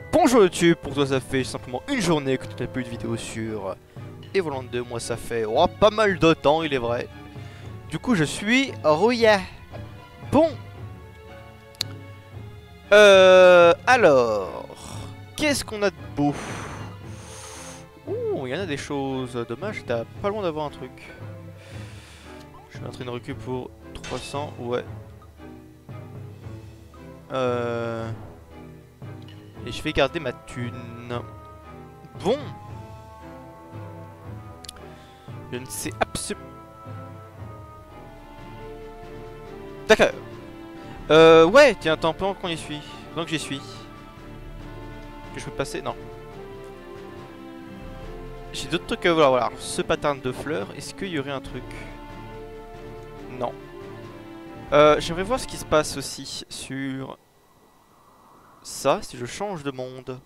Bonjour YouTube, pour toi ça fait simplement une journée que tu n'as pas eu de vidéo sur Evoland 2, moi ça fait pas mal de temps il est vrai. Du coup je suis rouillé. Bon. Alors, qu'est-ce qu'on a de beau? Ouh, il y en a des choses. Dommage, t'as pas loin d'avoir un truc. Je vais entrer une recul pour 300, ouais. Et je vais garder ma thune. Bon. Je ne sais absolument... D'accord. Ouais, tiens, attends, pendant qu'on y suis. Pendant que j'y suis. Que je peux passer? Non. J'ai d'autres trucs à voir. Voilà, ce pattern de fleurs, est-ce qu'il y aurait un truc? Non. J'aimerais voir ce qui se passe aussi sur... ça, si je change de monde.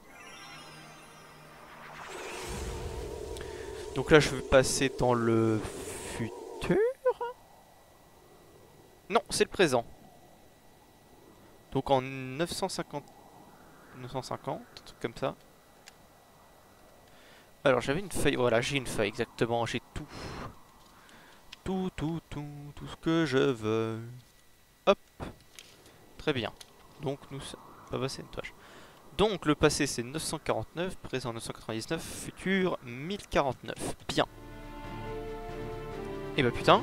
Donc là, je vais passer dans le futur. Non, c'est le présent. Donc en 950... 950, un truc comme ça. Alors j'avais une feuille, voilà, j'ai une feuille, exactement, j'ai tout. Tout ce que je veux. Hop. Très bien. Donc nous... pas passer une tâche. Donc le passé c'est 949, présent 999, futur 1049. Bien. Et bah putain.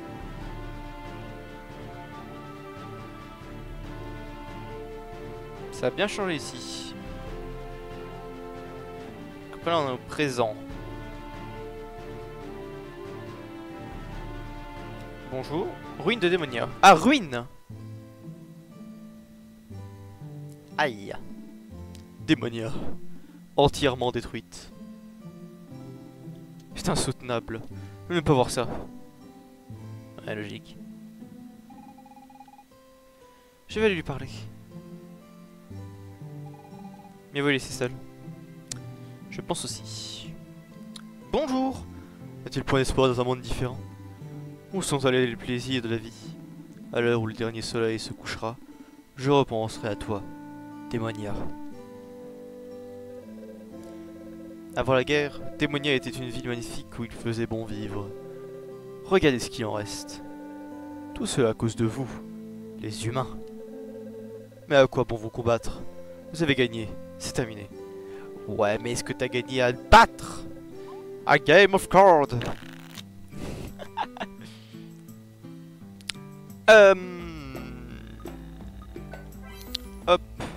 Ça a bien changé ici. Donc là on est au présent. Bonjour. Ruine de Démonia. Ah, ruine. Aïe. Démonia. Entièrement détruite. C'est insoutenable. Je ne peux pas voir ça. Ouais, logique. Je vais aller lui parler. Mais vous laisser seul. Je pense aussi. Bonjour. A-t-il point d'espoir dans un monde différent? Où sont allés les plaisirs de la vie? À l'heure où le dernier soleil se couchera, je repenserai à toi, Démonia. Avant la guerre, Démonia était une ville magnifique où il faisait bon vivre. Regardez ce qu'il en reste. Tout cela à cause de vous, les humains. Mais à quoi bon vous combattre? Vous avez gagné, c'est terminé. Ouais, mais est-ce que t'as gagné à battre? A game of cards. Hop.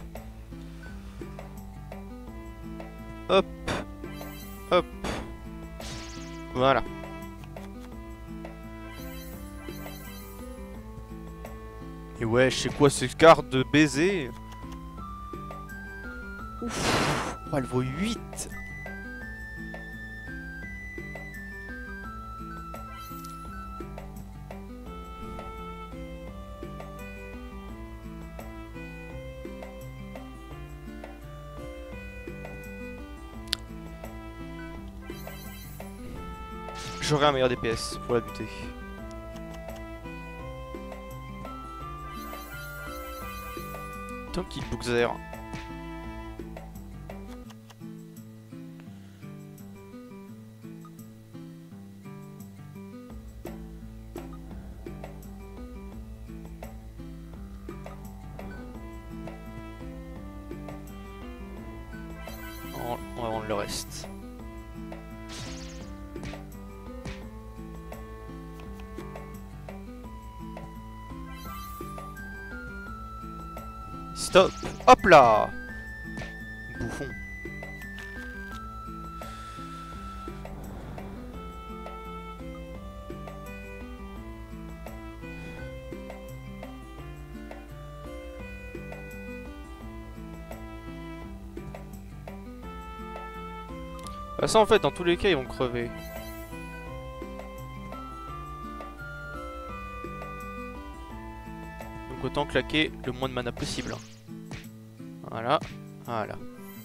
Hop. Hop. Voilà. Et ouais, je sais quoi, cette carte de baiser. Ouf. Oh, elle vaut 8. J'aurai un meilleur DPS pour la buter. Tant qu'il boxer. On va vendre le reste. Stop. Hop là. Bouffon. Bah ça en fait dans tous les cas ils vont crever. Donc autant claquer le moins de mana possible. Voilà, voilà.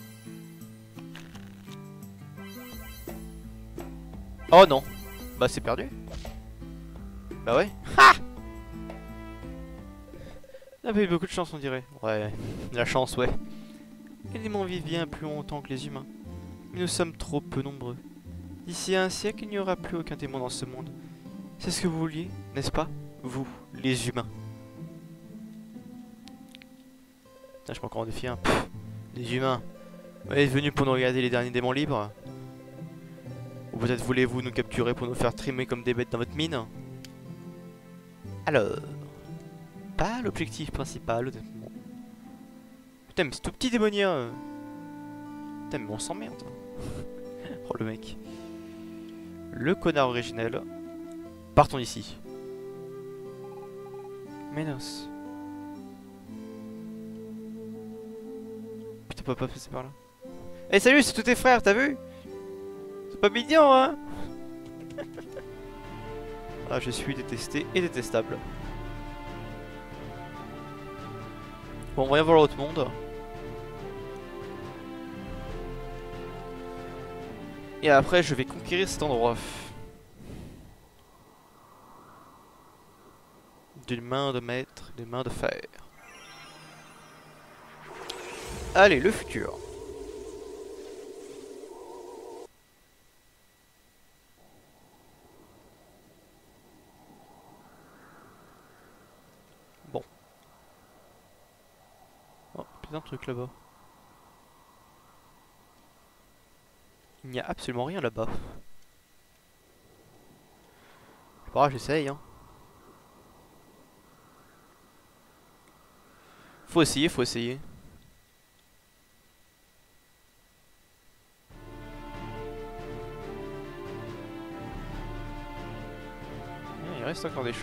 Oh non. Bah c'est perdu. Bah ouais. Ha! On a pas eu beaucoup de chance on dirait. Ouais, la chance ouais. Les démons vivent bien plus longtemps que les humains. Mais nous sommes trop peu nombreux. D'ici à un siècle, il n'y aura plus aucun démon dans ce monde. C'est ce que vous vouliez, n'est-ce pas? Vous, les humains. Putain, je peux encore en défier un. Pff, les humains. Vous êtes venus pour nous regarder les derniers démons libres? Ou peut-être voulez-vous nous capturer pour nous faire trimer comme des bêtes dans votre mine? Alors... Pas l'objectif principal, honnêtement. Putain, mais c'est tout petit démonien. Putain, mais on s'emmerde. Oh, le mec. Le connard originel. Partons d'ici. Ménos. Putain, on peut pas passer par là. Eh, hey, salut, c'est tous tes frères, t'as vu? C'est pas mignon, hein? Ah, je suis détesté et détestable. Bon, on va y voir l'autre monde. Et après, je vais conquérir cet endroit. D'une main de maître, d'une main de fer. Allez, le futur. Bon. Oh, putain de truc là-bas. Il n'y a absolument rien là-bas. C'est pas grave, j'essaye, hein. Faut essayer, faut essayer. Il reste encore des choses.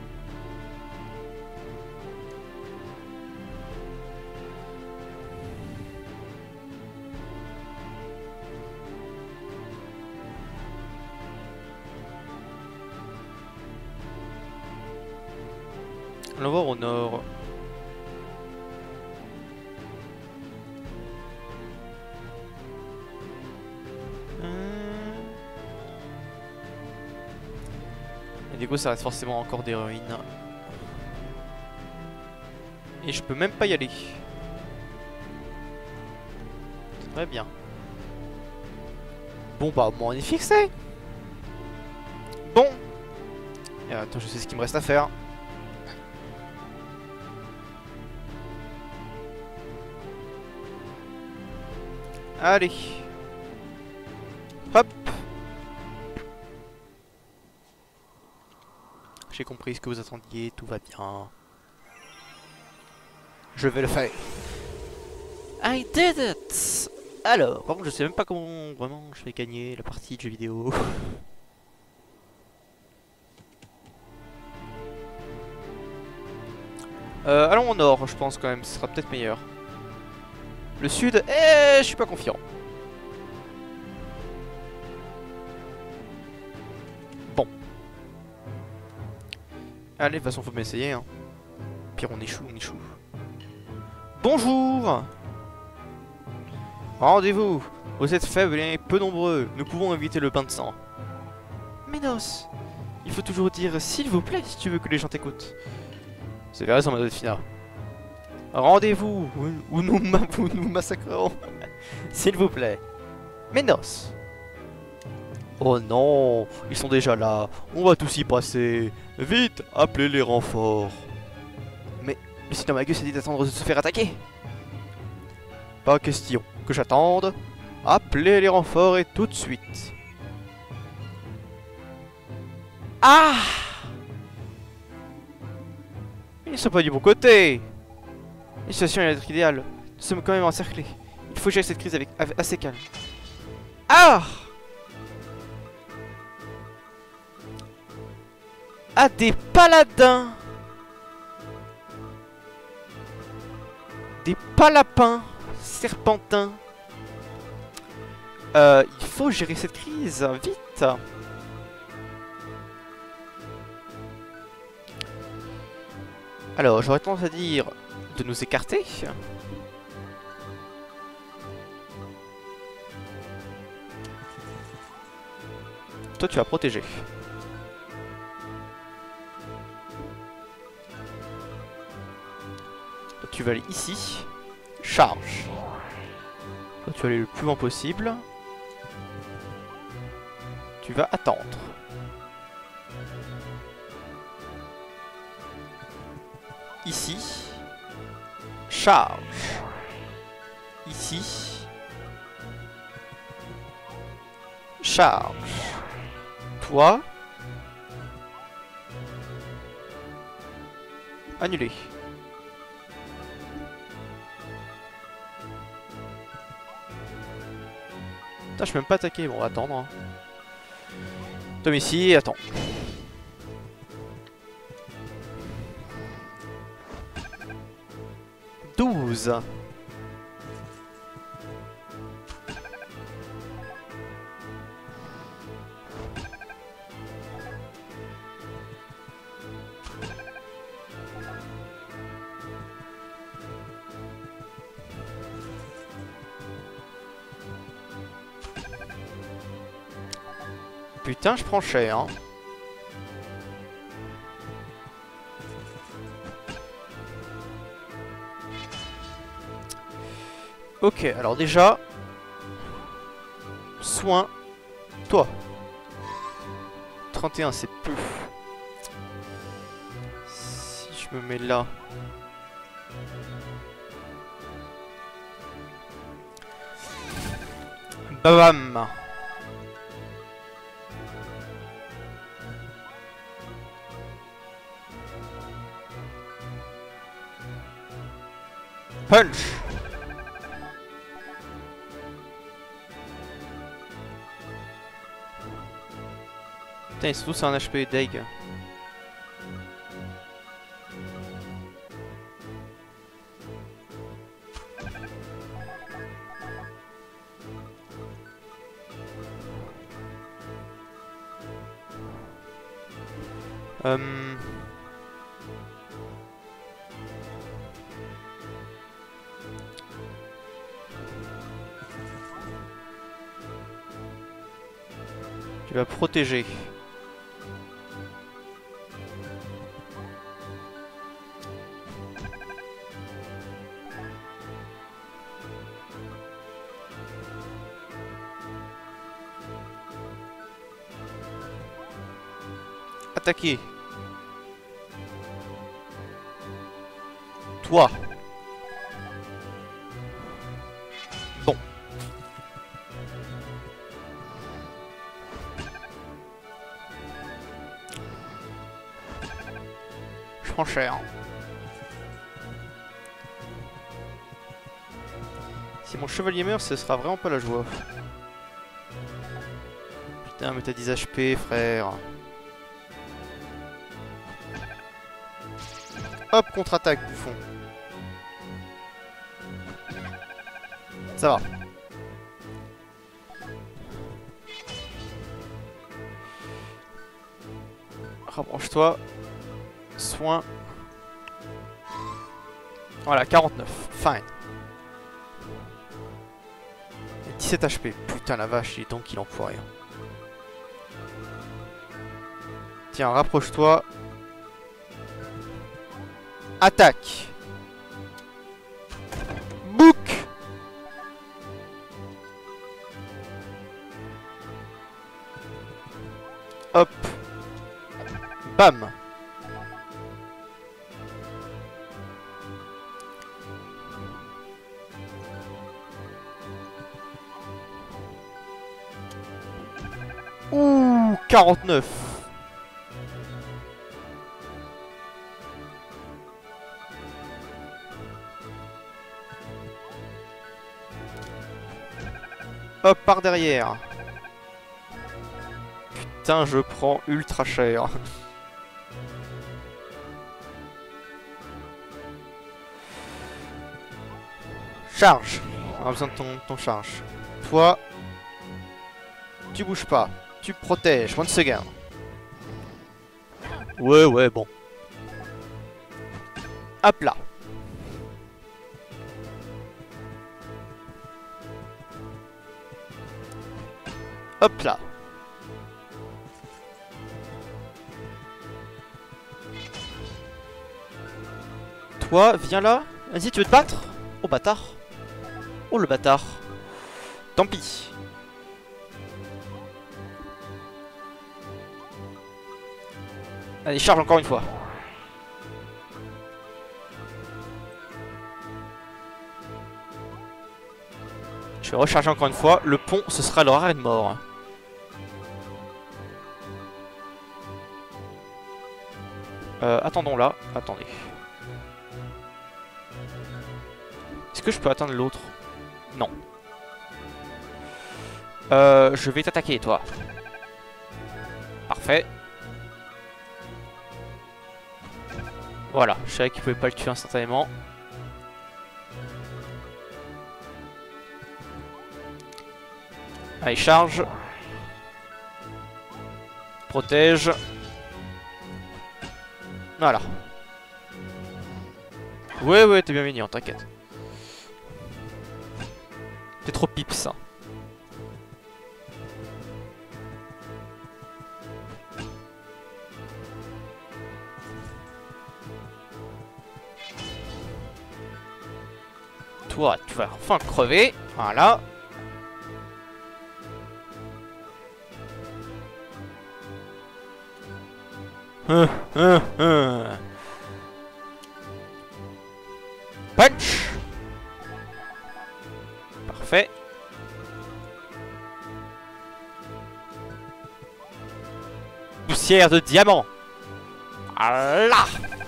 On va voir au nord. Et du coup ça reste forcément encore des ruines. Et je peux même pas y aller. Très bien. Bon bah moi on est fixé. Bon. Et attends, je sais ce qu'il me reste à faire. Allez. Hop. J'ai compris ce que vous attendiez, tout va bien. Je vais le faire. I did it! Alors, par contre je sais même pas comment vraiment je vais gagner la partie de jeu vidéo. Allons au nord, je pense quand même, ce sera peut-être meilleur. Le sud, je suis pas confiant. Bon. Allez, de toute façon, faut bien essayer. Hein. Pire, on échoue, on échoue. Bonjour! Rendez-vous! Vous êtes faibles et peu nombreux. Nous pouvons éviter le bain de sang. Ménos! Il faut toujours dire s'il vous plaît si tu veux que les gens t'écoutent. C'est vrai, ça m'a Fina. Rendez-vous ou nous massacrerons. S'il vous plaît. Ménos. Oh non, ils sont déjà là. On va tous y passer. Vite, appelez les renforts. Mais sinon Magus a dit d'attendre de se faire attaquer. Pas question que j'attende. Appelez les renforts et tout de suite. Ah! Ils ne sont pas du bon côté. La situation est idéale. Nous sommes quand même encerclés. Il faut gérer cette crise avec assez calme. Ah! Ah, des paladins! Des palapins serpentins. Il faut gérer cette crise, vite! Alors, j'aurais tendance à dire de nous écarter. Toi, tu vas protéger. Toi, tu vas aller ici. Charge. Toi, tu vas aller le plus loin possible. Tu vas attendre. Ici. Charge. Ici. Charge. Toi. Annulé. Putain, je peux même pas attaquer. Bon, on va attendre. Hein. Tom ici, attends. Douze. Putain, je prends cher, hein. Ok, alors déjà... Soin. Toi. 31, c'est peu. Si je me mets là... Bam. Punch. Putain, ils sont tous à un HP deg. Tu vas protéger. Attaquer. Toi. Bon. Je prends cher. Si mon chevalier meurt, ce sera vraiment pas la joie. Putain, mais t'as 10 HP, frère. Hop, contre-attaque, bouffon. Ça va. Rapproche-toi. Soin. Voilà, 49. Fine. 17 HP. Putain, la vache, il est donc qu'il emploie rien. Tiens, rapproche-toi. Attaque. Book. Hop. Bam. Ouh, 49. Hop, par derrière. Putain, je prends ultra cher. Charge. On a besoin de ton charge. Toi, tu bouges pas. Tu protèges. One second. Ouais, bon. Hop là. Hop là. Toi, viens là. Vas-y, tu veux te battre? Oh, bâtard. Oh, le bâtard. Tant pis. Allez, charge encore une fois. Je vais recharger encore une fois. Le pont, ce sera leur arrêt de mort. Attendons là. Attendez. Est-ce que je peux atteindre l'autre? Non. Je vais t'attaquer, toi. Parfait. Voilà, je savais qu'il pouvait pas le tuer instantanément. Allez, charge. Protège. Voilà. Ouais, t'es bien mignon, t'inquiète. T'es trop pips, ça. Toi, tu vas enfin crever. Voilà. Punch. Parfait. Poussière de diamant. Voilà.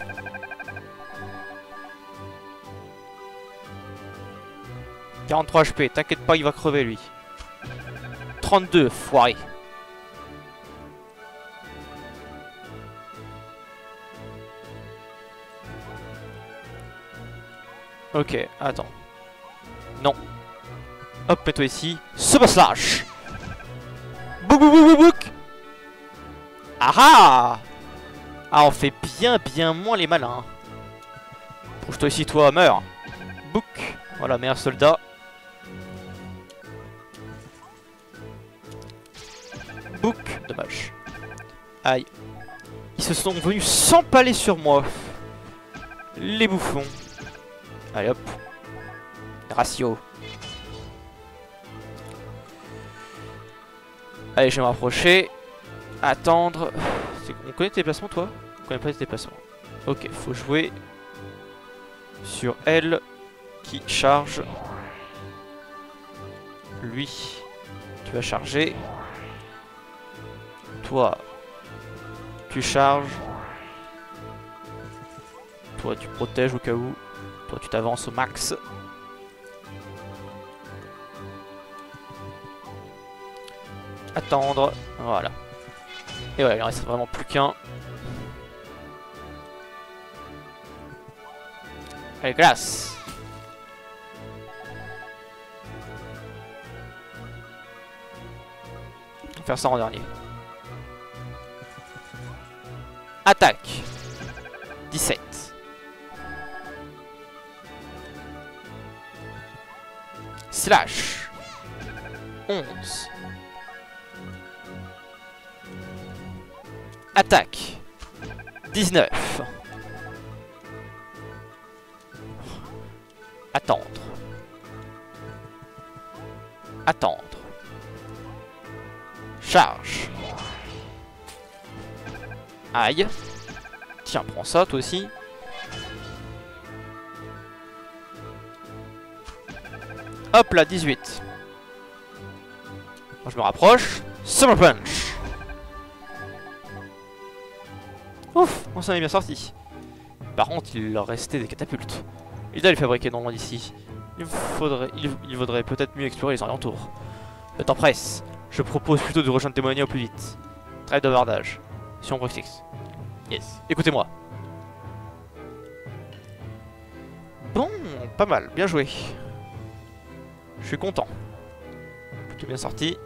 « 43 HP, t'inquiète pas, il va crever lui. 32, foiré. Ok, attends. Non. Hop, mets-toi ici. Super slash. Bouk bouk bouk bouk bouk. Ah ah. Ah, on fait bien moins les malins. Bouge-toi ici, toi, meurs. Bouk. Voilà, meilleur soldat. Bouk. Dommage. Aïe. Ils se sont venus s'empaler sur moi. Les bouffons. Allez hop. Ratio. Allez, je vais m'approcher. Attendre. On connaît tes déplacements, toi? On connaît pas tes déplacements. Ok, faut jouer sur elle qui charge. Lui, tu vas charger. Toi, tu charges. Toi, tu protèges au cas où. Toi, tu t'avances au max. Attendre. Voilà. Et ouais, il en reste vraiment plus qu'un. Allez, glace. On va faire ça en dernier. Attaque. 17. Slash. 11. Attaque. 19. Attendre. Attendre. Charge. Aïe. Tiens, prends ça, toi aussi. Hop là, 18. Je me rapproche. Summer Punch. Ouf, on s'en est bien sorti. Par contre, il leur restait des catapultes. Il doit les fabriquer non loin d'ici. Il vaudrait peut-être mieux explorer les alentours. Le temps presse. Je propose plutôt de rejoindre Démonia au plus vite. Trêve de bavardage. Si on préfixe. Yes. Écoutez-moi. Bon, pas mal. Bien joué. Je suis content. Plutôt bien sorti.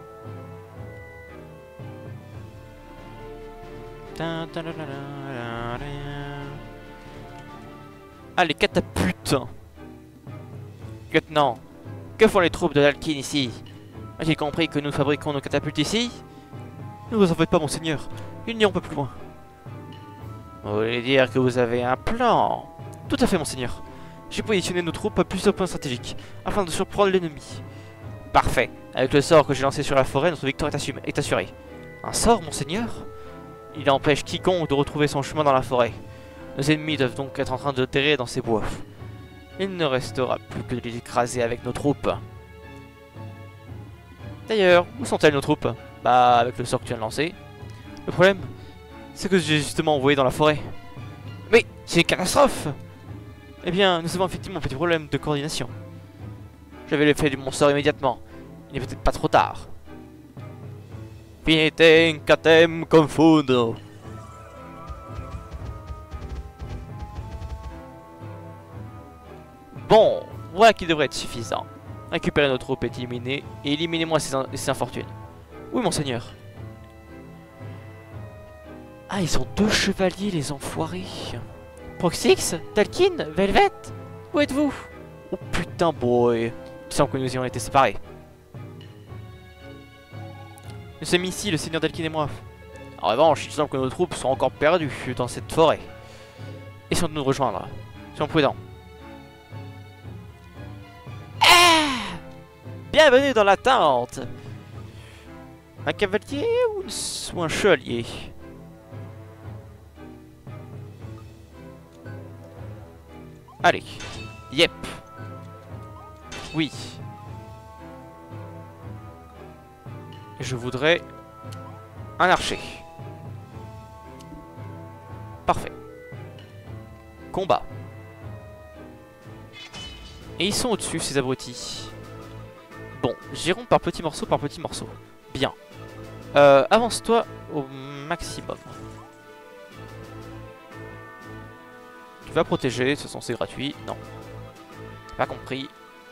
Ah, les catapultes. Lieutenant, que font les troupes de l'Alkin ici? A-t-il compris que nous fabriquons nos catapultes ici? Ne vous en faites pas, monseigneur. Ils n'iront pas plus loin. Vous voulez dire que vous avez un plan? Tout à fait, monseigneur. J'ai positionné nos troupes à plusieurs points stratégiques, afin de surprendre l'ennemi. Parfait. Avec le sort que j'ai lancé sur la forêt, notre victoire est assurée. Un sort, monseigneur? Il empêche quiconque de retrouver son chemin dans la forêt. Nos ennemis doivent donc être en train de terrer dans ces bois. Il ne restera plus que de les écraser avec nos troupes. D'ailleurs, où sont-elles nos troupes? Bah, avec le sort que tu viens de lancer. Le problème, c'est que j'ai justement envoyé dans la forêt. Mais, c'est une catastrophe! Eh bien, nous avons effectivement un petit problème de coordination. J'avais l'effet de mon sort immédiatement. Il n'est peut-être pas trop tard. Finite incatem confundo. Bon, voilà qui devrait être suffisant. Récupérez nos troupes et éliminez-moi ces infortunes. Oui, monseigneur. Ah, ils ont 2 chevaliers, les enfoirés. Proxix, Talkin, Velvet, où êtes-vous? Oh putain, boy. Il semble que nous ayons été séparés. Nous sommes ici, le seigneur Dalkin et moi. En revanche, il semble que nos troupes sont encore perdues dans cette forêt. Essayons de nous rejoindre. Soyons prudents. Bienvenue dans la tente. Un cavalier ou un chevalier? Allez. Yep. Oui. Je voudrais un archer. Parfait. Combat. Et ils sont au-dessus, ces abrutis. Bon, gérons par petits morceaux par petits morceaux. Bien. Avance-toi au maximum. Tu vas protéger, ce sont c'est gratuit. Non. Pas compris.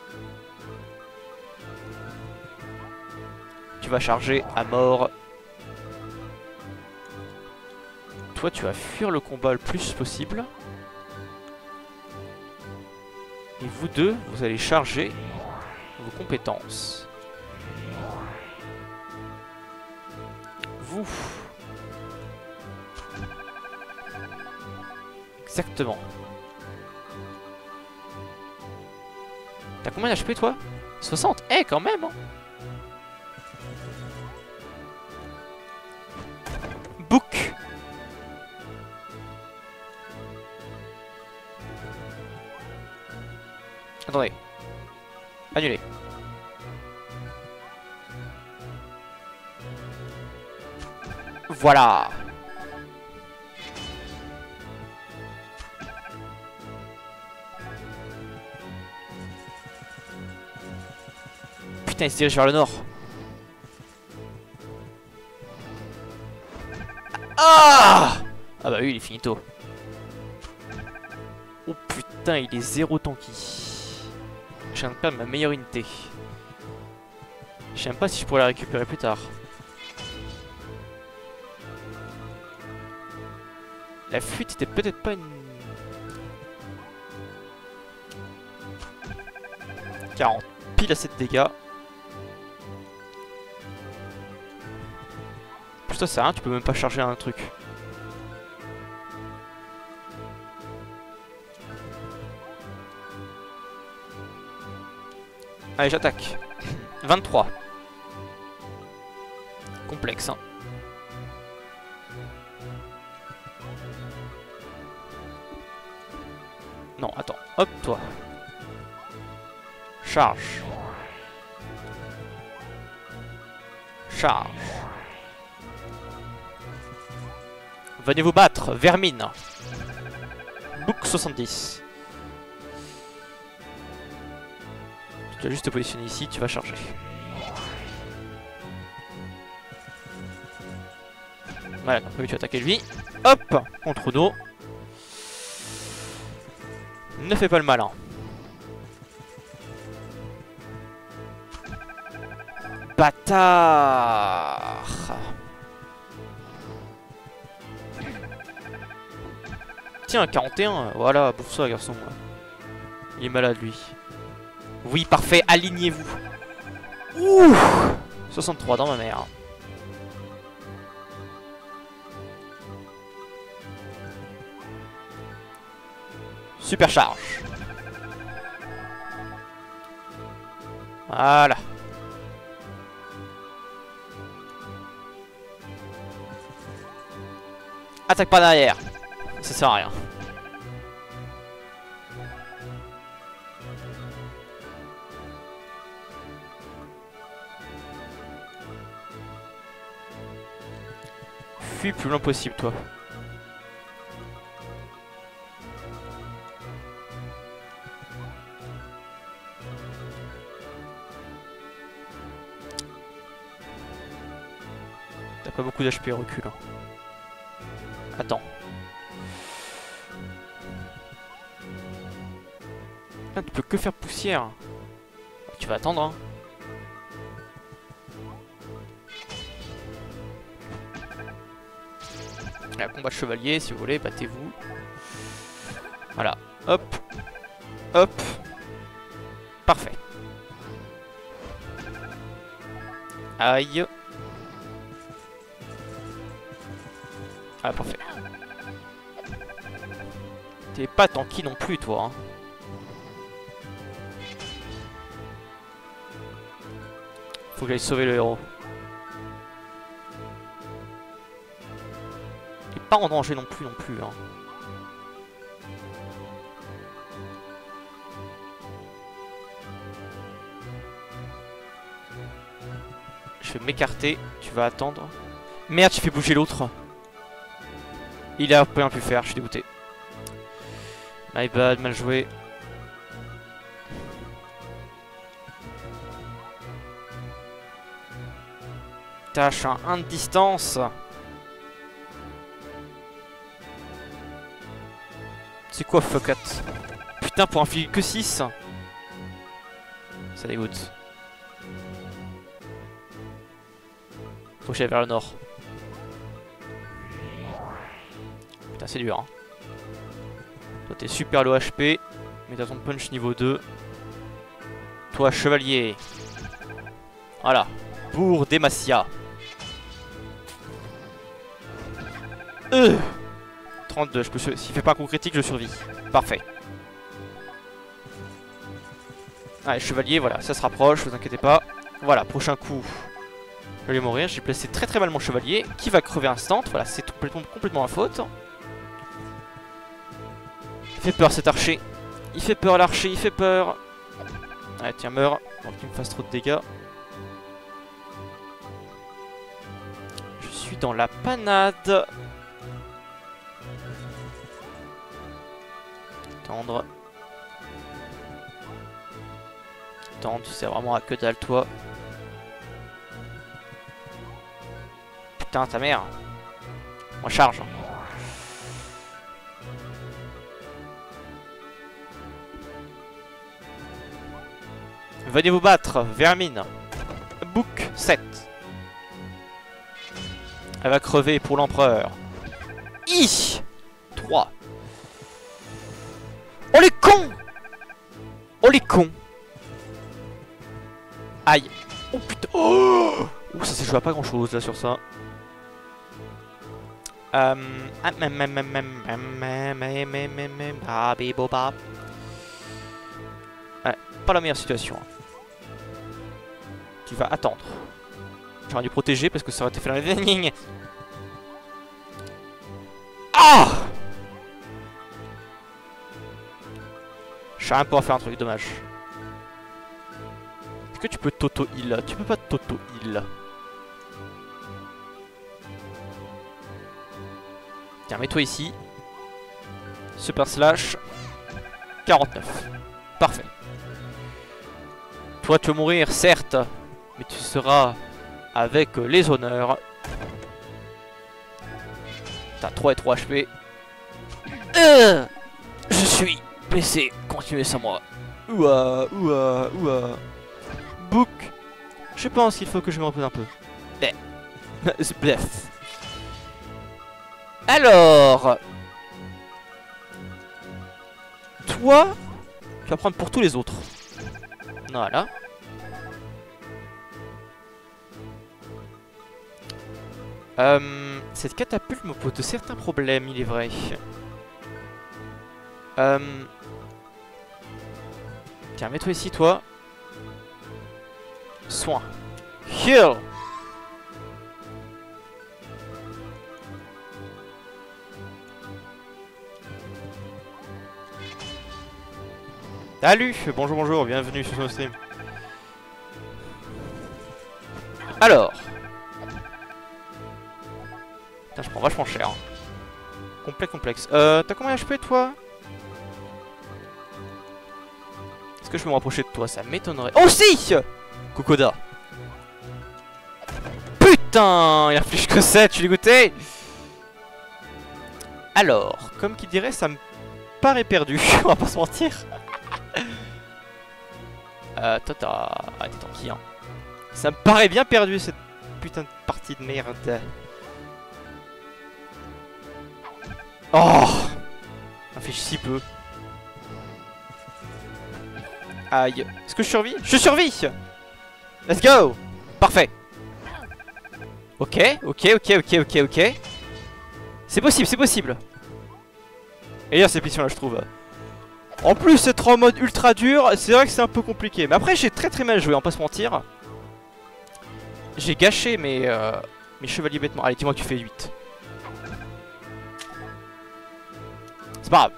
Tu vas charger à mort. Toi, tu vas fuir le combat le plus possible. Et vous deux, vous allez charger vos compétences. Vous. Exactement. T'as combien d'HP toi? 60. Eh, quand même hein. Book. Attendez. Annulé. Voilà. Putain, il se dirige vers le nord. Ah! Ah bah oui, il est finito. Oh putain, il est 0 tanky. Je viens de perdre ma meilleure unité. Je sais même pas si je pourrais la récupérer plus tard. La fuite était peut-être pas une... 40. Pile à 7 dégâts. Putain, c'est rien, tu peux même pas charger un truc. Allez, j'attaque. 23. Complexe, hein. Non, attends. Hop, toi. Charge. Charge. Venez vous battre, vermine. Book 70. Tu vas juste te positionner ici, tu vas charger. Voilà, comme prévu, tu vas attaquer lui. Hop, contre nous. Ne fais pas le malin. Bâtard. Tiens, 41, voilà, bouffe ça, garçon. Il est malade, lui. Oui, parfait, alignez-vous. Ouh, 63 dans ma mère. Super charge. Voilà. Attaque par derrière. Ça sert à rien. Fuis plus loin possible, toi. T'as pas beaucoup d'HP, recule. Hein. Attends. Ah, tu peux que faire poussière. Tu vas attendre, hein. Un combat de chevalier, si vous voulez, battez-vous. Voilà. Hop. Hop. Parfait. Aïe. Ah, parfait. T'es pas tanky non plus, toi. Hein. Faut que j'aille sauver le héros. Il est pas en danger non plus, hein. Je vais m'écarter. Tu vas attendre. Merde, tu fais bouger l'autre. Il a rien pu faire, je suis dégoûté. My bad, mal joué. Tâche un 1 de distance. C'est quoi fuck it? Putain, pour un fil que 6. Ça dégoûte. Faut que j'aille vers le nord. Putain, c'est dur. Hein. Toi, t'es super low HP. Mais t'as ton punch niveau 2. Toi, chevalier. Voilà. Pour Demacia. 32, je peux s'il fait pas un coup critique, je survis. Parfait. Allez, chevalier, voilà, ça se rapproche, vous inquiétez pas. Voilà, prochain coup. Je vais mourir, j'ai placé très très mal mon chevalier, qui va crever instant. Voilà, c'est complètement ma faute. Il fait peur cet archer. Il fait peur l'archer, il fait peur. Allez, tiens, meurs, avant qu'il me fasse trop de dégâts. Je suis dans la panade. Tendre. Tendre, tu sais vraiment à que dalle toi. Putain, ta mère. Moi charge. Venez vous battre, Vermine. Book 7. Elle va crever pour l'empereur. 3. Oh les cons! Oh les cons! Aïe! Oh putain! Oh, ça s'est joué à pas grand chose là sur ça. Ouais, pas la meilleure situation. Tu vas attendre. J'aurais dû protéger parce que ça aurait été fait dans les... Ah! Je sais rien pouvoir faire un truc, dommage. Est-ce que tu peux t'auto-heal? Tu peux pas t'auto-heal. Tiens, mets-toi ici. Super slash. 49. Parfait. Toi, tu vas mourir, certes. Mais tu seras avec les honneurs. T'as 3 et 3 HP. Je suis blessé. Continuez sans moi. Ouah, ouah, ouah. Book. Je pense qu'il faut que je me repose un peu. Bref. Alors. Toi, tu vas prendre pour tous les autres. Voilà. Cette catapulte me pose de certains problèmes, il est vrai. Tiens, mets-toi ici, toi. Soin. Heal. Salut, bonjour, bonjour, bienvenue sur nos stream. Alors. Putain, je prends vachement cher. Complexe. T'as combien HP toi? Est-ce que je peux me rapprocher de toi? Ça m'étonnerait. Oh si! Kokoda. Putain, il a plus que 7, je suis dégoûté. Alors, comme qui dirait, ça me paraît perdu, on va pas se mentir. Toi t'as... Ah, t'es tranquille, hein. Ça me paraît bien perdu cette putain de partie de merde. Oh, ça fait si peu. Aïe. Est-ce que je survis? Je survis! Let's go! Parfait. Ok. C'est possible. Et là, cette mission là, je trouve. En plus, être en mode ultra dur, c'est vrai que c'est un peu compliqué. Mais après, j'ai très mal joué, on va pas se mentir. J'ai gâché mes chevaliers bêtement. Allez, dis-moi que tu fais 8. C'est pas grave.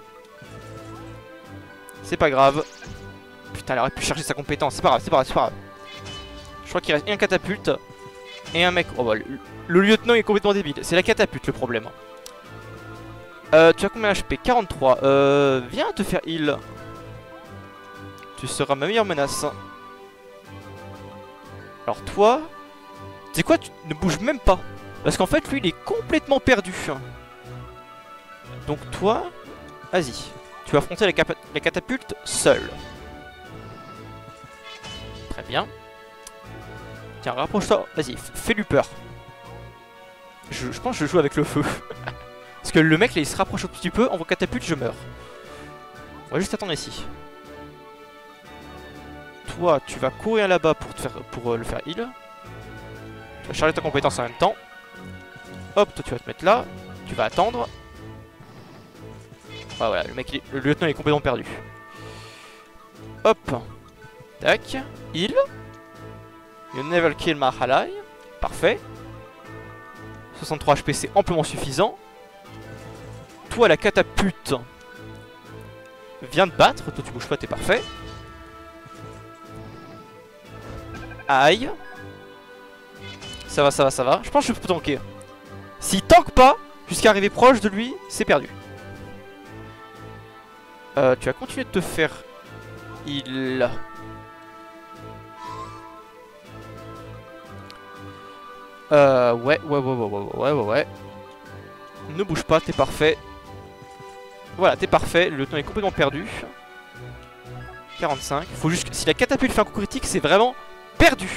C'est pas grave. Putain, elle aurait pu chercher sa compétence. C'est pas grave. Je crois qu'il reste un catapulte et un mec. Oh bah, le lieutenant est complètement débile. C'est la catapulte le problème. Tu as combien HP? 43. Viens te faire heal. Tu seras ma meilleure menace. Alors toi, tu sais quoi, tu ne bouges même pas. Parce qu'en fait, lui, il est complètement perdu. Donc toi, vas-y. Tu vas affronter la catapulte seul. Très bien. Tiens, rapproche-toi. Vas-y, fais-lui peur. Je pense que je joue avec le feu. Parce que le mec, là, il se rapproche un petit peu. En catapulte, je meurs. On va juste attendre ici. Toi, tu vas courir là-bas pour le faire heal. Tu vas charger ta compétence en même temps. Hop, toi, tu vas te mettre là. Tu vas attendre. Ah, voilà, le lieutenant est complètement perdu. Hop. Tac. Heal. You never kill my ally. Parfait. 63 HP, c'est amplement suffisant. Toi, la catapulte vient de battre. Toi, tu bouges pas, t'es parfait. Aïe. Ça va. Je pense que je peux tanker. S'il tank pas, jusqu'à arriver proche de lui, c'est perdu. Tu vas continuer de te faire heal. Ouais. Ne bouge pas, t'es parfait. Voilà, t'es parfait. Le lieutenant est complètement perdu. 45. Faut juste que... Si la catapulte fait un coup critique, c'est vraiment perdu.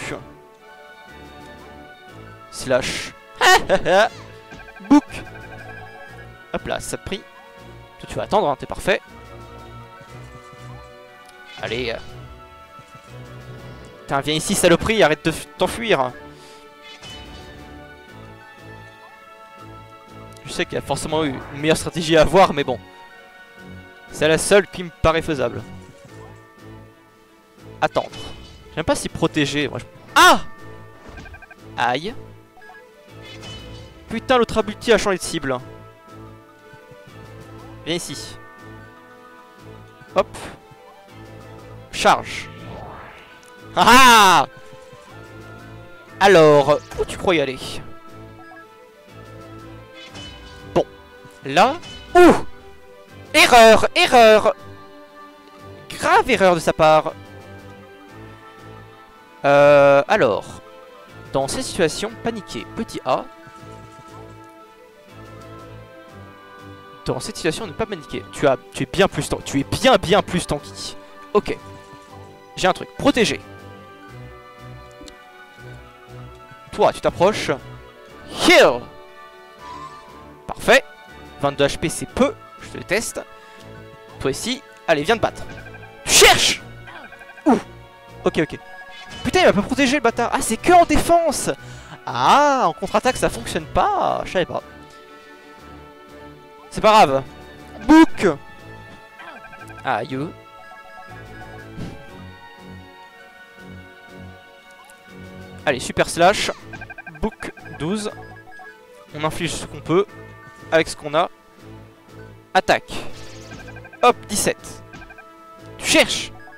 Slash. Book. Hop là, ça te prie. Toi, tu vas attendre, hein, t'es parfait. Allez. Putain, viens ici, saloperie, arrête de t'enfuir. Je sais qu'il y a forcément eu une meilleure stratégie à avoir, mais bon. C'est la seule qui me paraît faisable. Attendre. Je sais pas si protéger. Moi, Ah! Aïe. Putain, l'autre abruti a changé de cible. Viens ici. Hop. Charge. Ah! Alors, où tu crois y aller? Bon. Là. Ouh! Erreur! Grave erreur de sa part. Alors. Dans ces situations, paniquer. Petit A. Dans cette situation, ne pas paniquer. Tu es bien plus tanky. Tu es bien plus tanky. Ok. J'ai un truc. Protéger. Toi, tu t'approches. Heal. Parfait. 22 HP, c'est peu. Je te déteste. Toi ici. Allez, viens te battre. Tu cherches. Ouh. Ok. Putain, il m'a pas protégé le bâtard. Ah, c'est que en défense. Ah, en contre-attaque, ça fonctionne pas. Je savais pas. C'est pas grave. Book. Aïe. Allez, super slash. Book 12. On inflige ce qu'on peut. Avec ce qu'on a. Attaque. Hop, 17. Tu cherches.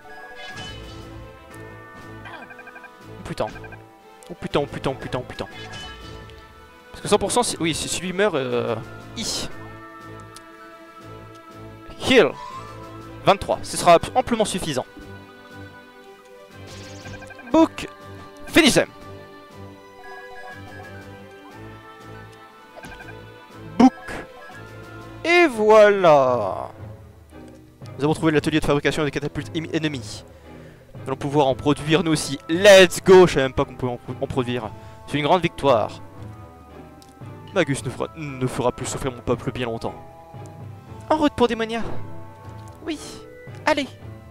putain. Oh putain, oh putain, oh putain, oh putain. Parce que 100%, si, oui, si lui meurt, Heal 23, ce sera amplement suffisant. Book. Finish them. Book. Et voilà. Nous avons trouvé l'atelier de fabrication des catapultes ennemies. Nous allons pouvoir en produire nous aussi. Let's go. Je savais même pas qu'on pouvait en produire. C'est une grande victoire. Magus ne fera plus souffrir mon peuple bien longtemps. En route pour Démonia. Oui. Allez.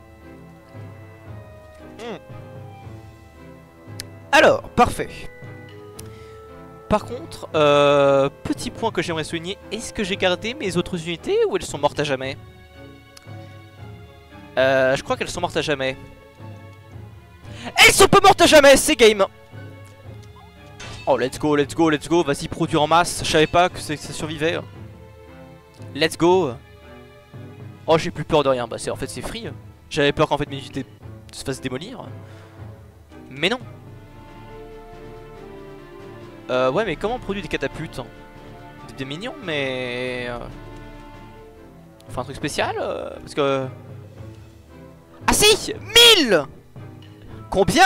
Alors, parfait. Par contre, petit point que j'aimerais souligner. Est-ce que j'ai gardé mes autres unités ou elles sont mortes à jamais? Je crois qu'elles sont mortes à jamais. Elles sont pas mortes à jamais, c'est game. Oh, let's go, let's go, let's go. Vas-y, produire en masse. Je savais pas que ça survivait. Let's go. Oh, j'ai plus peur de rien. Bah, en fait, c'est free. J'avais peur qu'en fait mes unités se fassent démolir. Mais non. Ouais, mais comment on produit des catapultes? Des mignons, mais... Enfin, un truc spécial parce que... Ah si 1000. Combien?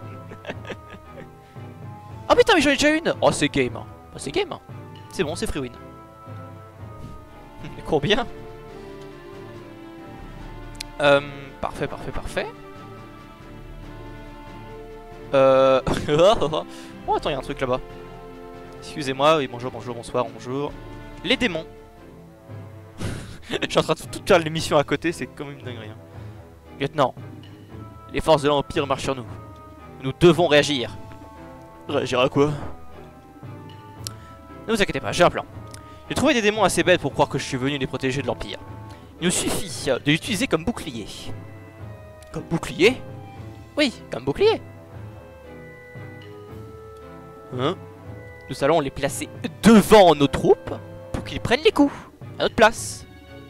Oh putain, mais j'en ai déjà une. Oh, c'est game. Oh, c'est game. C'est bon, c'est free win. Combien? Parfait, parfait, parfait. Oh, attends, il y a un truc là-bas. Excusez-moi, oui, bonjour, bonjour, bonsoir, bonjour. Les démons. Je suis en train de tout faire l'émission à côté, c'est comme une dinguerie. Lieutenant, les forces de l'Empire marchent sur nous. Nous devons réagir. Réagir à quoi? Ne vous inquiétez pas, j'ai un plan. J'ai trouvé des démons assez bêtes pour croire que je suis venu les protéger de l'Empire. Il nous suffit de l'utiliser comme bouclier. Comme bouclier? Oui, comme bouclier. Hein? Nous allons les placer devant nos troupes pour qu'ils prennent les coups à notre place.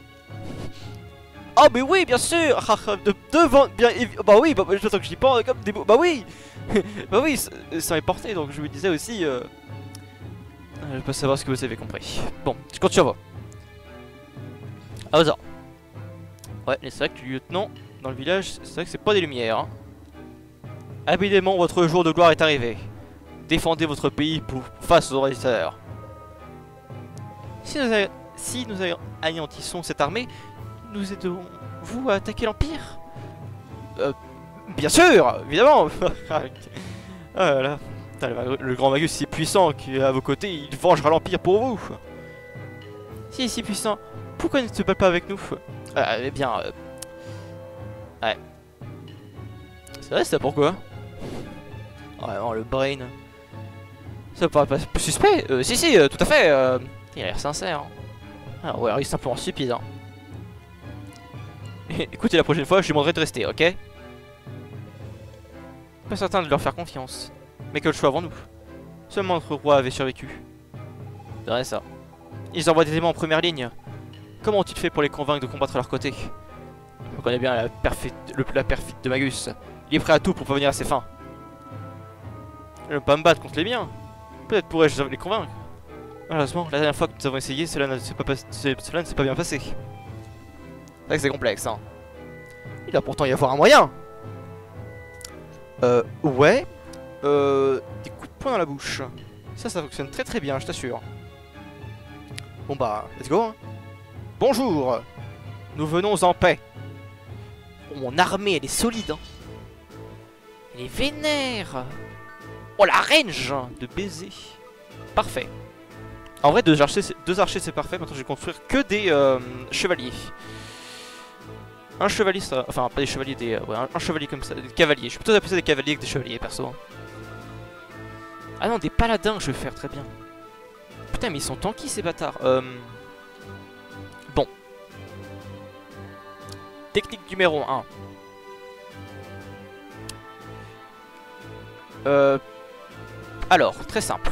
Oh mais oui, bien sûr. Devant, bien, bah oui, bah, je sens que j'y pense comme des mots. Bah oui. Bah oui, ça m'est porté, donc je me disais aussi je peux savoir ce que vous avez compris. Bon, je compte sur vous. Ah ça. Ouais, c'est vrai que le lieutenant dans le village, c'est vrai que c'est pas des lumières, hein. Évidemment, votre jour de gloire est arrivé. Défendez votre pays face aux envahisseurs. Si nous anéantissons cette armée, nous aidons-vous à attaquer l'Empire? Bien sûr, évidemment. Ah là là. Le grand Magus si puissant qui est à vos côtés, il vengera l'Empire pour vous. Si, si puissant, pourquoi il ne se bat pas avec nous? Eh bien... ouais. C'est vrai, c'est pourquoi? Vraiment, le brain... Ça paraît pas suspect. Si, si, tout à fait. Il a l'air sincère. Ah ouais, il est simplement stupide. Hein. Écoutez, la prochaine fois, je lui demanderai de rester, ok? Pas certain de leur faire confiance. Mais que le choix avant nous. Seulement notre roi avait survécu. C'est vrai ça. Ils envoient des démons en première ligne. Comment ont-ils fait pour les convaincre de combattre à leur côté? On connaît bien la perfide de Magus. Il est prêt à tout pour parvenir à ses fins. Je ne vais pas me battre contre les miens. Peut-être pourrais-je les convaincre. Malheureusement, la dernière fois que nous avons essayé, cela ne s'est pas bien passé. C'est vrai que c'est complexe, hein. Il doit pourtant y avoir un moyen. Ouais. Des coups de poing dans la bouche. Ça fonctionne très très bien, je t'assure. Bon bah, let's go. Hein. Bonjour. Nous venons en paix. Oh, mon armée, elle est solide. Hein. Elle est vénère. Oh, la range de baiser. Parfait. En vrai, deux archers c'est parfait. Maintenant, je vais construire que des chevaliers. Un chevalier, ça... Enfin, pas des chevaliers, ouais, un chevalier comme ça, des cavaliers. Je peux plutôt appeler ça des cavaliers que des chevaliers, perso. Ah non, des paladins, je vais faire très bien. Putain, mais ils sont tanky, ces bâtards. Bon. Technique numéro 1. Alors, très simple.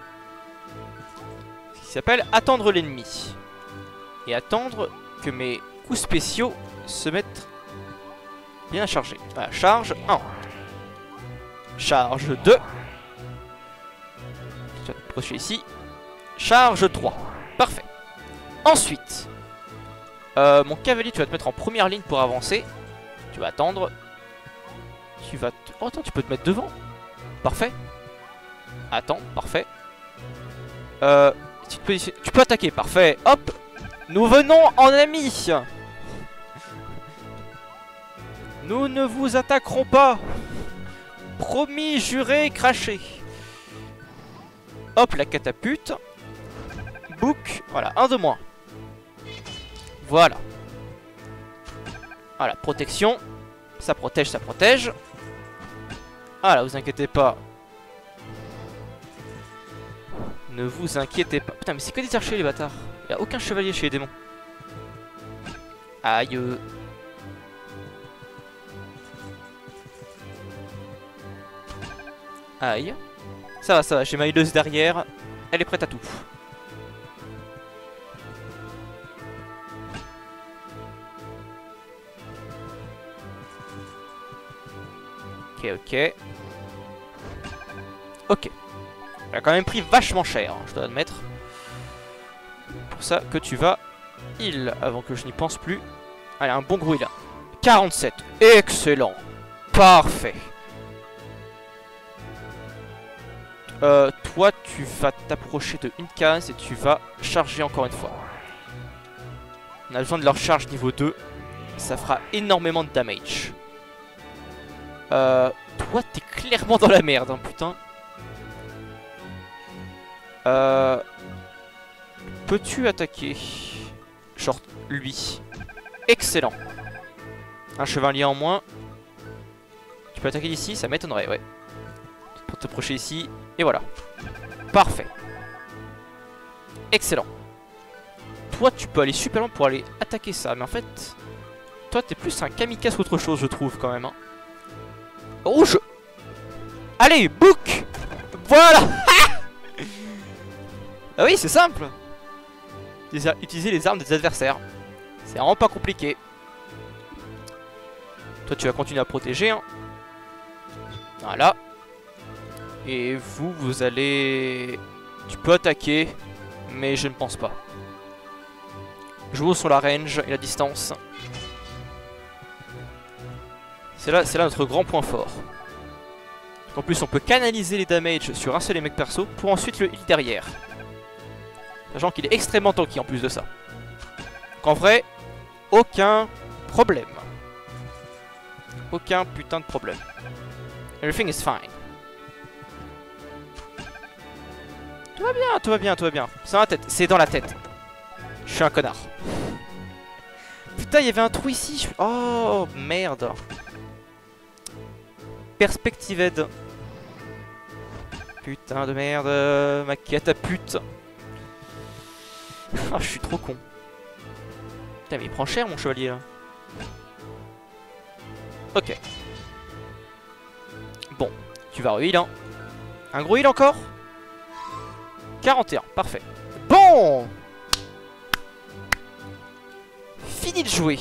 Ce qui s'appelle attendre l'ennemi. Et attendre que mes coups spéciaux se mettent bien à charger. Voilà, charge 1. Charge 2. Tu vas te approcher ici. Charge 3. Parfait. Ensuite, mon cavalier, tu vas te mettre en première ligne pour avancer. Tu vas attendre. Tu vas... Oh, attends, tu peux te mettre devant. Parfait. Attends, parfait. Tu peux attaquer, parfait. Hop. Nous venons en amis. Nous ne vous attaquerons pas. Promis, juré, craché. Hop, la catapulte. Book. Voilà, un de moins. Voilà. Voilà, protection. Ça protège, ça protège. Voilà, vous inquiétez pas. Ne vous inquiétez pas. Putain, mais c'est que des archers, les bâtards. Il n'y a aucun chevalier chez les démons. Aïe. Aïe. Ça va, j'ai ma hileuse derrière. Elle est prête à tout. Ok. Ok. Elle a quand même pris vachement cher, hein, je dois admettre. Pour ça que tu vas heal avant que je n'y pense plus. Allez, un bon gros heal. 47. Excellent. Parfait. Toi, tu vas t'approcher de une case et tu vas charger encore une fois. On a besoin de leur charge niveau 2. Ça fera énormément de damage. Toi, t'es clairement dans la merde, hein, putain. Peux-tu attaquer? Genre lui. Excellent. Un chevalier en moins. Tu peux attaquer d'ici, ça m'étonnerait, ouais. Pour t'approcher ici. Et voilà. Parfait. Excellent. Toi, tu peux aller super loin pour aller attaquer ça. Mais en fait, toi, t'es plus un kamikaze qu'autre chose, je trouve, quand même. Hein. Oh, je... Allez, book. Voilà. Ah oui, c'est simple. Utiliser les armes des adversaires. C'est vraiment pas compliqué. Toi, tu vas continuer à protéger. Hein. Voilà. Et vous, vous allez... Tu peux attaquer, mais je ne pense pas. Jouons sur la range et la distance. C'est là notre grand point fort. En plus, on peut canaliser les damages sur un seul des mecs perso pour ensuite le heal derrière. Sachant qu'il est extrêmement tanky en plus de ça. Donc en vrai, aucun problème. Aucun putain de problème. Everything is fine. Tout va bien, tout va bien, tout va bien. C'est dans la tête, c'est dans la tête. Je suis un connard. Putain, il y avait un trou ici. Oh, merde. Perspectived. Putain de merde. Ma catapute. Ah, je suis trop con. Putain, mais il prend cher mon chevalier là. Ok. Bon, tu vas re-heal hein. Un gros heal encore. 41, parfait. Bon. Fini de jouer.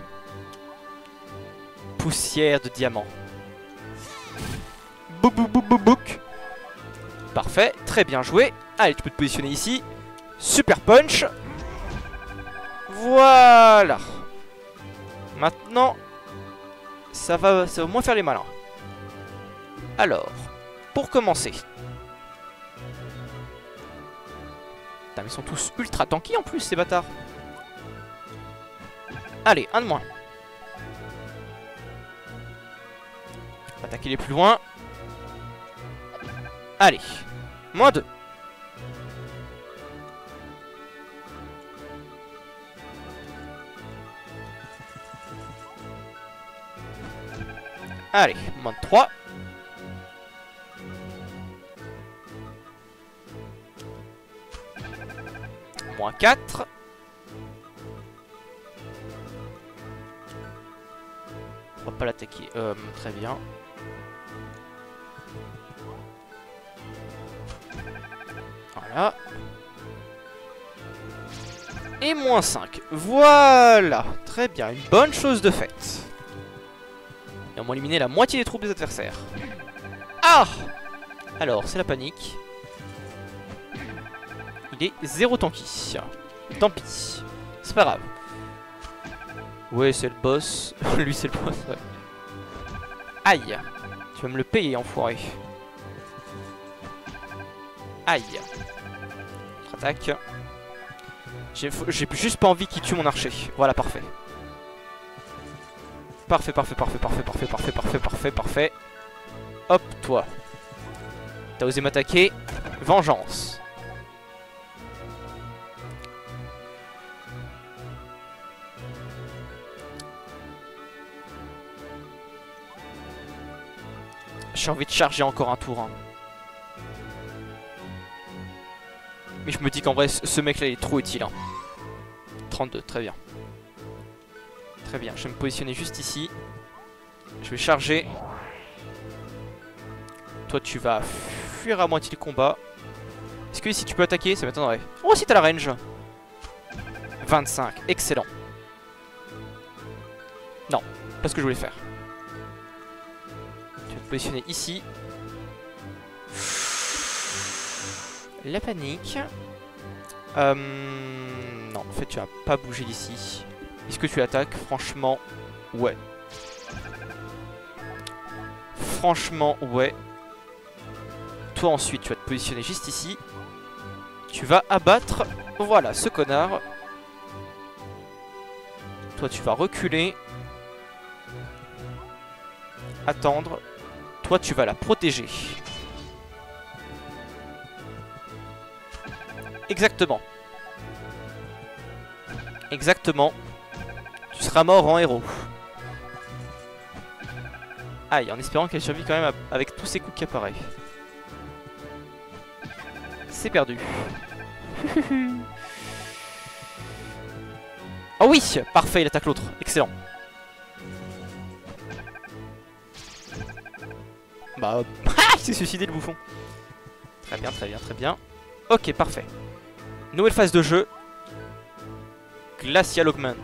Poussière de diamant. Bouk bouk bouk bouk bouk. Parfait, très bien joué. Allez, tu peux te positionner ici. Super punch. Voilà. Maintenant, ça va au moins faire les malins. Alors, pour commencer. Putain, mais ils sont tous ultra tanky en plus, ces bâtards. Allez, un de moins. On va attaquer les plus loin. Allez, moins 2. Allez, moins 3. Moins 4. On va pas l'attaquer. Très bien. Voilà. Et moins 5. Voilà. Très bien. Une bonne chose de faite. Et on va éliminer la moitié des troupes des adversaires. Ah! Alors, c'est la panique. Il est 0 tanky. Tant pis. C'est pas grave. Ouais, c'est le boss. Lui, c'est le boss. Ouais. Aïe. Tu vas me le payer, enfoiré. Aïe. Attaque. J'ai juste pas envie qu'il tue mon archer. Voilà, parfait. Parfait, parfait, parfait, parfait, parfait, parfait, parfait, parfait, parfait. Hop, toi. T'as osé m'attaquer. Vengeance. J'ai envie de charger encore un tour. Hein. Mais je me dis qu'en vrai, ce mec-là, il est trop utile. Hein. 32, très bien. Très bien, je vais me positionner juste ici. Je vais charger. Toi, tu vas fuir à moitié le combat. Est-ce que ici, tu peux attaquer? Ça m'étonnerait. Oh, si t'as la range. 25, excellent. Non, pas ce que je voulais faire. Tu vas te positionner ici. La panique. Non, en fait, tu vas pas bouger d'ici. Est-ce que tu attaques? Franchement, ouais. Franchement, ouais. Toi, ensuite, tu vas te positionner juste ici. Tu vas abattre, voilà, ce connard. Toi, tu vas reculer. Attendre. Toi, tu vas la protéger. Exactement. Exactement. Tu seras mort en héros. Aïe, en espérant qu'elle survive quand même avec tous ces coups qui apparaissent. C'est perdu. Oh oui, parfait, il attaque l'autre. Excellent. Bah, il s'est suicidé le bouffon. Très bien, très bien, très bien. Ok, parfait. Nouvelle phase de jeu. Glacial Augment.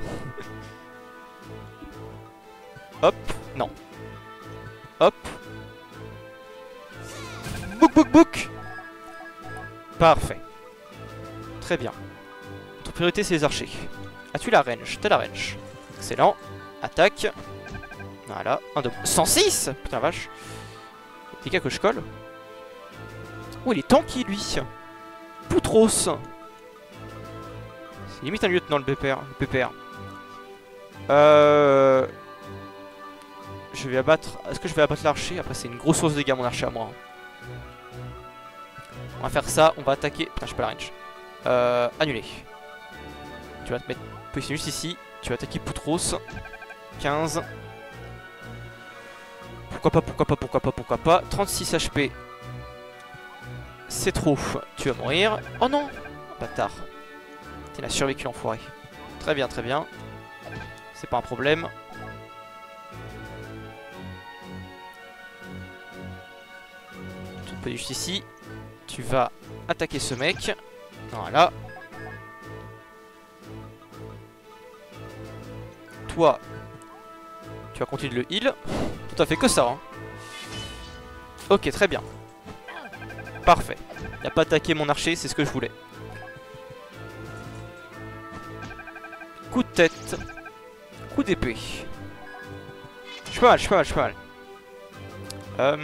Hop, non. Hop. Bouk, bouk, bouk. Parfait. Très bien. Notre priorité, c'est les archers. As-tu la range? T'as la range. Excellent. Attaque. Voilà. 1, 2. 106. Putain, vache. Les gars que je colle. Oh, il est tanky, lui. Poutros. C'est limite un lieutenant, le BPR. Je vais abattre... Est-ce que je vais abattre l'archer? Après, c'est une grosse source de dégâts, mon archer à moi. On va faire ça. On va attaquer... Putain, je sais pas la range. Annuler. Tu vas te mettre positionné juste ici. Tu vas attaquer Poutros. 15. Pourquoi pas, pourquoi pas, pourquoi pas, pourquoi pas. 36 HP. C'est trop. Tu vas mourir. Oh non, bâtard. T'es la survécu, l'enfoiré. Très bien, très bien. C'est pas un problème. Tu te poses juste ici. Tu vas attaquer ce mec. Voilà. Toi, tu vas continuer de le heal. Tout à fait que ça. Hein. Ok, très bien. Parfait. Il n'a pas attaqué mon archer, c'est ce que je voulais. Coup de tête. Coup d'épée. Je suis pas mal, je suis pas mal, je suis pas mal.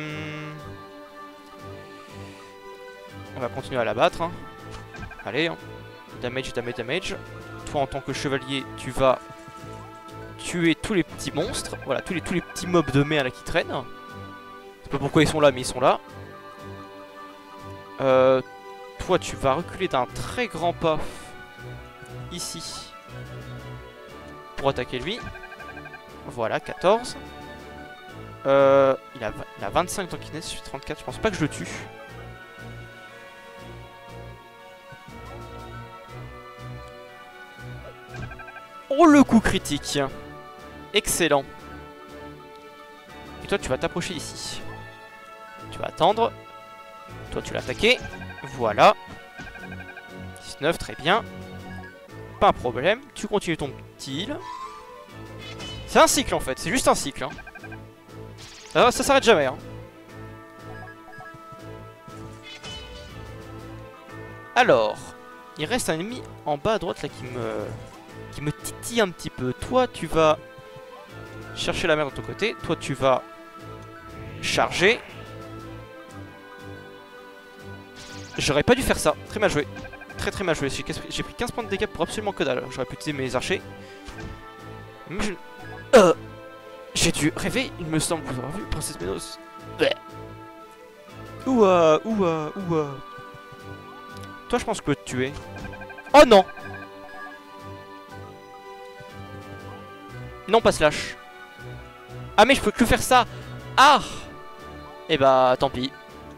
On va continuer à l'abattre. Hein. Allez. Hein. Damage, damage, damage. Toi, en tant que chevalier, tu vas tuer tous les petits monstres. Voilà, tous les petits mobs de mer là qui traînent. Je sais pas pourquoi ils sont là, mais ils sont là. Toi, tu vas reculer d'un très grand pas ici pour attaquer lui. Voilà, 14. Il a 25 dans Kinès, je suis 34. Je pense pas que je le tue. Oh, le coup critique. Excellent. Et toi, tu vas t'approcher ici. Tu vas attendre. Toi, tu l'as attaqué. Voilà. 19, très bien. Pas un problème. Tu continues ton petit heal. C'est un cycle, en fait. C'est juste un cycle. Hein. Ça s'arrête jamais. Hein. Alors, il reste un ennemi en bas à droite là qui me titille un petit peu. Toi, tu vas chercher la merde de ton côté. Toi, tu vas charger. J'aurais pas dû faire ça. Très mal joué. Très très mal joué. J'ai pris 15 points de dégâts pour absolument que dalle. J'aurais pu utiliser mes archers. Mais j'ai dû rêver, il me semble vous avoir vu, Princesse Ménos. Ouah. Toi, je pense que je peux te tuer. Oh non! Non, pas slash. Ah, mais je peux que faire ça! Ah! Et bah, tant pis.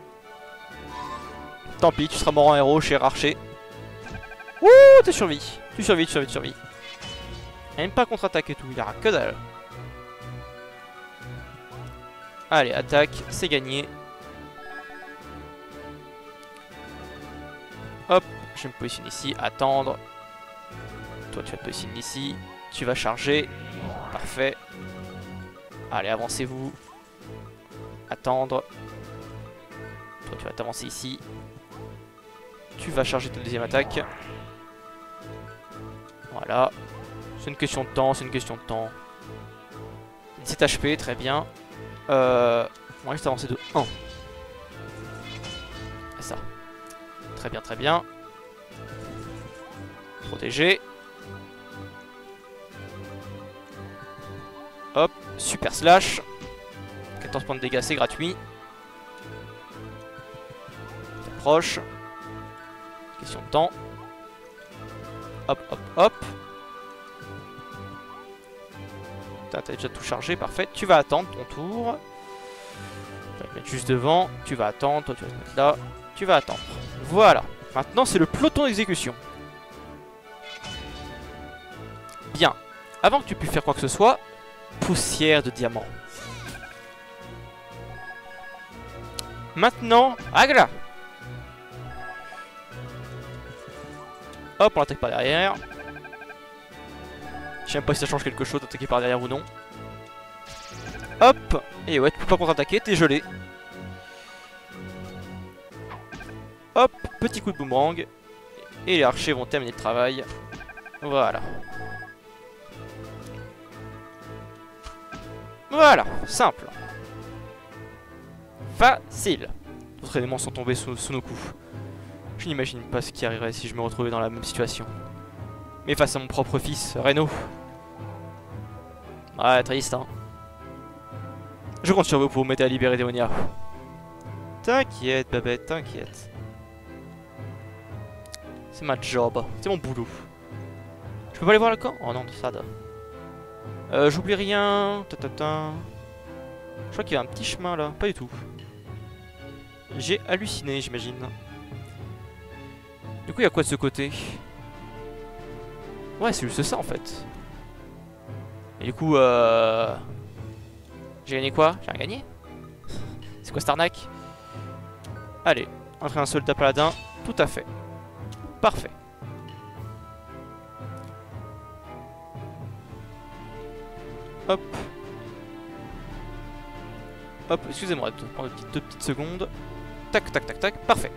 Tant pis, tu seras mort en héros, cher archer. Ouh, t'es survie. Tu survis. Même pas contre-attaque et tout, il y aura que dalle. Allez, attaque, c'est gagné. Hop, je vais me positionner ici, attendre. Toi, tu vas te positionner ici. Tu vas charger. Parfait. Allez, avancez-vous. Attendre. Toi, tu vas t'avancer ici. Tu vas charger ta deuxième attaque. Voilà. C'est une question de temps, 17 HP, très bien. On va juste avancer de 1. C'est ça. Très bien. Protéger. Hop, super slash. 14 points de dégâts, c'est gratuit. T'approches. Question de temps. Hop. T'as déjà tout chargé, parfait. Tu vas attendre ton tour. Tu vas te mettre juste devant. Tu vas attendre, toi tu vas te mettre là. Tu vas attendre. Voilà. Maintenant c'est le peloton d'exécution. Bien. Avant que tu puisses faire quoi que ce soit, poussière de diamant. Maintenant, agla. Hop, on l'attaque par derrière. Je sais même pas si ça change quelque chose d'attaquer par derrière ou non. Hop. Et ouais, tu peux pas contre-attaquer, t'es gelé. Hop, petit coup de boomerang. Et les archers vont terminer le travail. Voilà. Voilà, simple. Facile. D'autres éléments sont tombés sous nos coups. Je n'imagine pas ce qui arriverait si je me retrouvais dans la même situation. Mais face à mon propre fils, Reno. Ouais, triste, hein. Je compte sur vous pour m'aider à libérer Démonia. T'inquiète, Babette, t'inquiète. C'est ma job, c'est mon boulot. Je peux pas aller voir le camp? Oh non, ça. J'oublie rien. Je crois qu'il y a un petit chemin là, pas du tout. J'ai halluciné, j'imagine. Du coup, il y a quoi de ce côté? Ouais, c'est juste ça en fait. Et du coup, j'ai gagné quoi? J'ai rien gagné? C'est quoi cette arnaque? Allez, entrer un soldat paladin, tout à fait. Parfait. Hop. Hop, excusez-moi, deux petites secondes. Tac, parfait.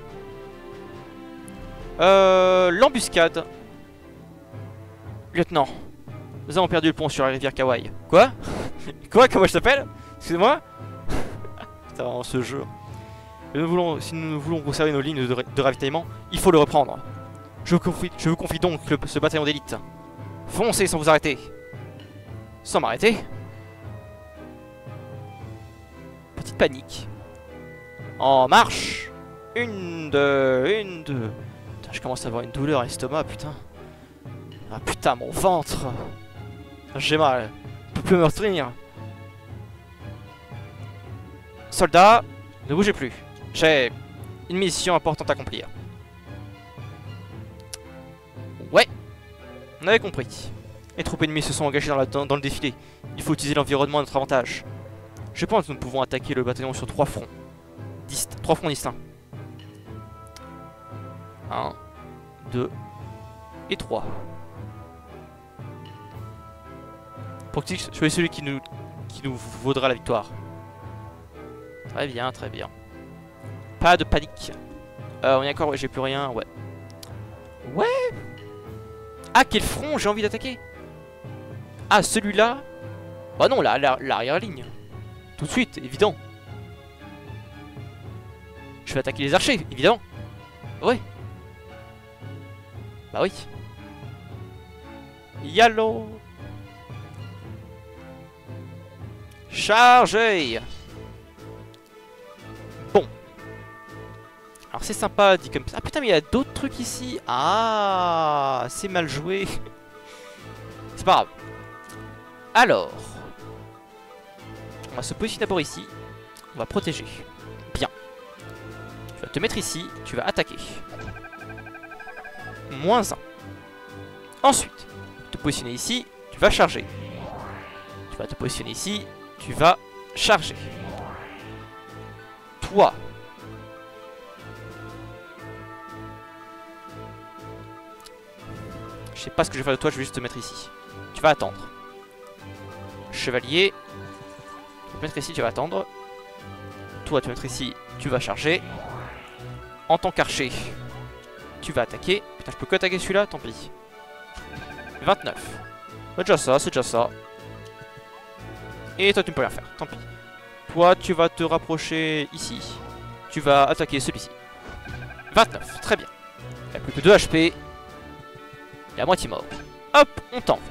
L'embuscade. Lieutenant, nous avons perdu le pont sur la rivière Kawaii. Quoi? Comment je t'appelle? Excusez-moi. Putain, vraiment ce jeu. Si nous voulons conserver nos lignes de ravitaillement, il faut le reprendre. Je vous confie donc ce bataillon d'élite. Foncez sans vous arrêter. Sans m'arrêter. Petite panique. En marche. Une, deux. Putain, je commence à avoir une douleur à l'estomac, putain. Ah putain, mon ventre. J'ai mal. Je peux plus me retenir. Soldats, ne bougez plus. J'ai une mission importante à accomplir. Ouais. On avait compris. Les troupes ennemies se sont engagées dans le défilé. Il faut utiliser l'environnement à notre avantage. Je pense que nous pouvons attaquer le bataillon sur 3 fronts. 3 fronts distincts. 1, 2 et 3. Pour choisir celui qui nous vaudra la victoire. Très bien, très bien. Pas de panique. On est d'accord, ouais, j'ai plus rien, ouais. Ouais. Ah, quel front j'ai envie d'attaquer. Ah, celui-là. Bah non, l'arrière-ligne. Tout de suite, évident. Je vais attaquer les archers, évidemment. Ouais. Bah oui. Yallo. Chargez. Bon. Alors c'est sympa dit comme ça. Ah putain mais il y a d'autres trucs ici. Ah c'est mal joué. C'est pas grave. Alors. On va se positionner d'abord ici. On va protéger. Bien. Tu vas te mettre ici. Tu vas attaquer. -1. Ensuite. Te positionner ici. Tu vas charger. Tu vas te positionner ici. Tu vas charger. Toi. Je sais pas ce que je vais faire de toi, je vais juste te mettre ici. Tu vas attendre. Chevalier. Tu vas te mettre ici, tu vas attendre. Toi, tu vas te mettre ici, tu vas charger. En tant qu'archer, tu vas attaquer. Putain, je peux que attaquer celui-là, tant pis. 29. C'est déjà ça, c'est déjà ça. Et toi, tu ne peux rien faire, tant pis. Toi, tu vas te rapprocher ici. Tu vas attaquer celui-ci. 29, très bien. Il n'y a plus que 2 HP. Il est à moitié mort. Hop, on tank.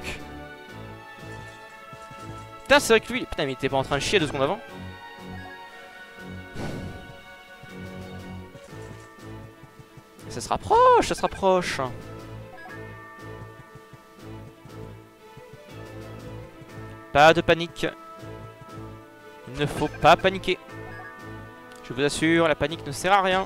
Putain, c'est vrai que lui, putain, mais il était pas en train de chier 2 secondes avant. Ça se rapproche, ça se rapproche. Pas de panique. Il ne faut pas paniquer. Je vous assure, la panique ne sert à rien.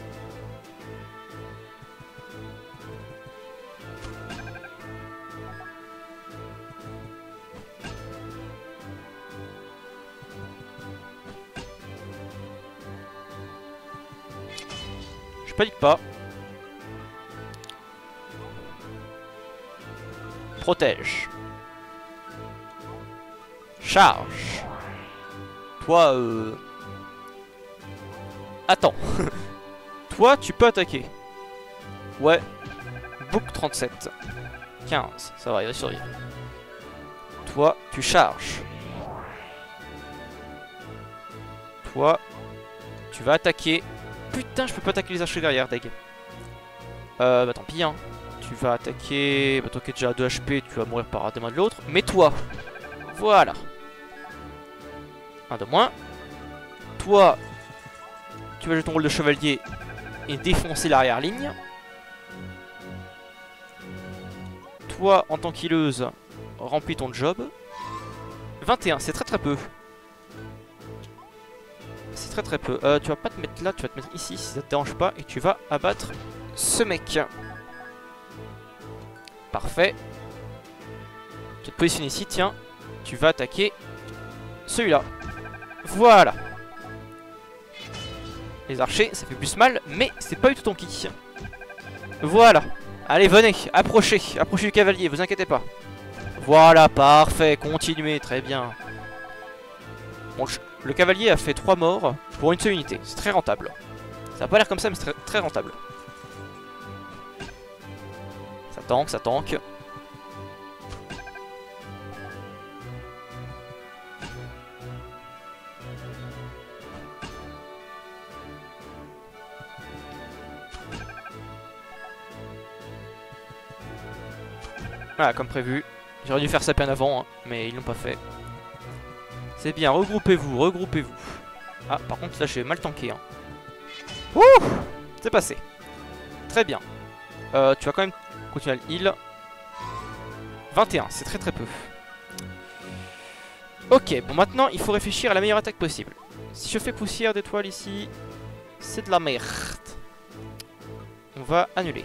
Je panique pas. Protège. Charge. Toi, Attends. Toi, tu peux attaquer. Ouais. Book 37. 15. Ça va, il va survivre. Toi, tu charges. Toi, tu vas attaquer. Putain, je peux pas attaquer les archers derrière, deg. Bah tant pis, hein. Tu vas attaquer... Bah toi qui es déjà à 2 HP, tu vas mourir par des mains de l'autre. Mais toi, voilà. Un de moins. Toi, tu vas jouer ton rôle de chevalier et défoncer l'arrière-ligne. Toi, en tant qu'healeuse, remplis ton job. 21, c'est très très peu. C'est très très peu. Tu vas pas te mettre là, tu vas te mettre ici si ça te dérange pas. Et tu vas abattre ce mec. Parfait. Tu vas te positionner ici, tiens. Tu vas attaquer celui-là. Voilà. Les archers, ça fait plus mal, mais c'est pas du tout ton ki. Voilà. Allez, venez, approchez. Approchez du cavalier, vous inquiétez pas. Voilà, parfait, continuez, très bien. Bon, le cavalier a fait 3 morts pour une seule unité. C'est très rentable. Ça a pas l'air comme ça, mais c'est très, très rentable. Ça tank, ça tank. Voilà, comme prévu. J'aurais dû faire ça bien avant, hein, mais ils l'ont pas fait. C'est bien, regroupez-vous, regroupez-vous. Ah, par contre, là, j'ai mal tanké. Hein. Ouh, c'est passé. Très bien. Tu vas quand même continuer à le heal. 21, c'est très très peu. Ok, bon, maintenant, il faut réfléchir à la meilleure attaque possible. Si je fais poussière d'étoiles ici, c'est de la merde. On va annuler.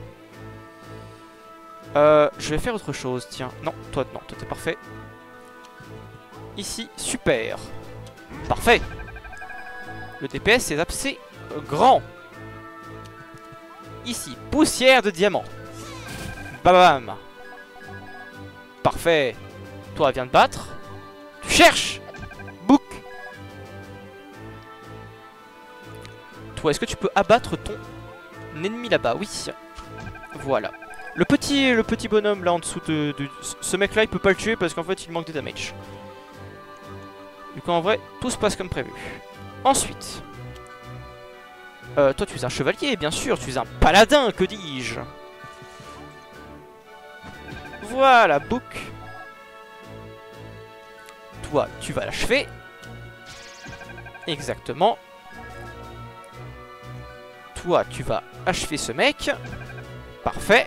Je vais faire autre chose, tiens. Non, toi t'es parfait. Ici, super. Parfait. Le DPS est assez grand. Ici, poussière de diamant. Bam. Parfait. Toi, viens de battre. Tu cherches. Book. Toi, est-ce que tu peux abattre ton ennemi là-bas? Oui. Voilà. Le petit bonhomme là en dessous de ce mec là, il peut pas le tuer parce qu'en fait il manque de damage. Du coup en vrai, tout se passe comme prévu. Ensuite, toi tu es un chevalier, bien sûr, tu es un paladin, que dis-je? Voilà, Book. Toi, tu vas l'achever. Exactement. Toi, tu vas achever ce mec. Parfait.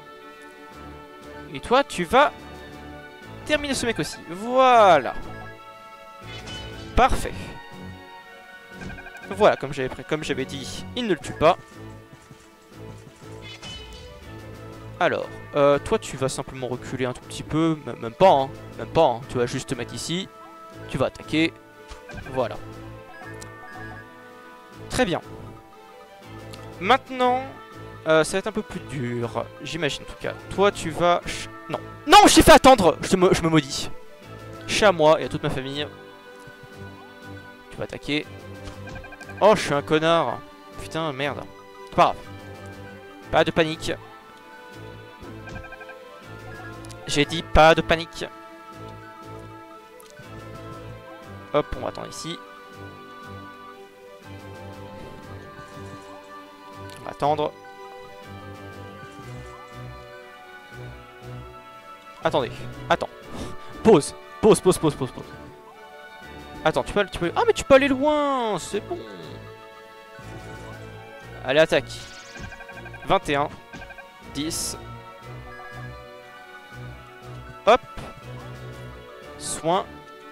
Et toi, tu vas terminer ce mec aussi. Voilà. Parfait. Voilà, comme j'avais dit, il ne le tue pas. Alors, toi, tu vas simplement reculer un tout petit peu. Même pas, hein. Même pas, hein. Tu vas juste te mettre ici. Tu vas attaquer. Voilà. Très bien. Maintenant, ça va être un peu plus dur. J'imagine en tout cas. Toi, tu vas... Non. Non, je t'ai fait attendre. Je me maudis. Chat à moi et à toute ma famille. Tu vas attaquer. Oh, je suis un connard. Putain, merde. C'est pas grave. Pas de panique. J'ai dit pas de panique. Hop, on va attendre ici. On va attendre. Attendez, attends. Pause. Pause. Attends, tu peux... Ah, mais tu peux aller loin. C'est bon. Allez, attaque. 21. 10. Hop. Soin.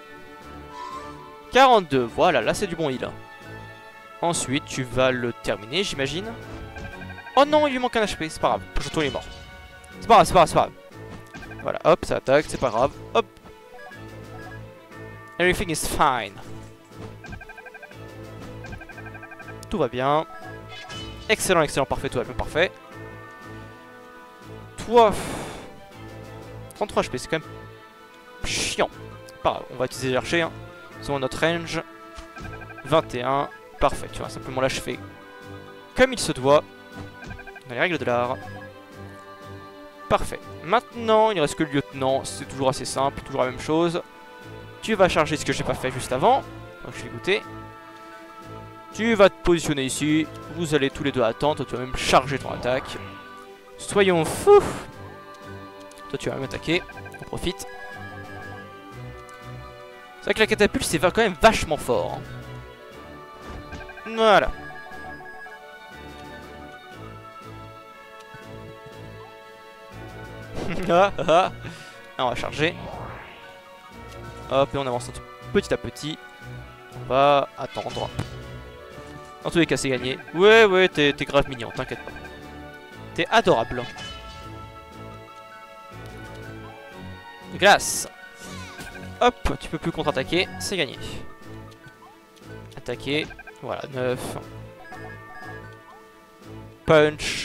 42. Voilà, là c'est du bon heal. Ensuite, tu vas le terminer, j'imagine. Oh non, il lui manque un HP. C'est pas grave. Surtout, il est mort. C'est pas grave. Voilà, hop, ça attaque. C'est pas grave. Hop. Everything is fine. Tout va bien. Excellent, parfait, tout va bien, parfait. Toi... 33 HP, c'est quand même chiant. Pas grave, on va utiliser l'archer. Hein. Ils ont notre range. 21, parfait, tu vas simplement l'achever comme il se doit. Dans les règles de l'art. Parfait. Maintenant, il ne reste que le lieutenant. C'est toujours assez simple, toujours la même chose. Tu vas charger ce que j'ai pas fait juste avant. Donc je vais goûter. Tu vas te positionner ici. Vous allez tous les deux attendre. Tu vas même charger ton attaque. Soyons fous. Toi tu vas même attaquer. On profite. C'est vrai que la catapulte c'est quand même vachement fort. Hein. Voilà. On va charger. Hop, et on avance petit à petit. On va attendre. Dans tous les cas, c'est gagné. Ouais, t'es grave mignon, t'inquiète pas. T'es adorable. Glace. Hop, tu peux plus contre-attaquer, c'est gagné. Attaquer. Voilà, 9. Punch.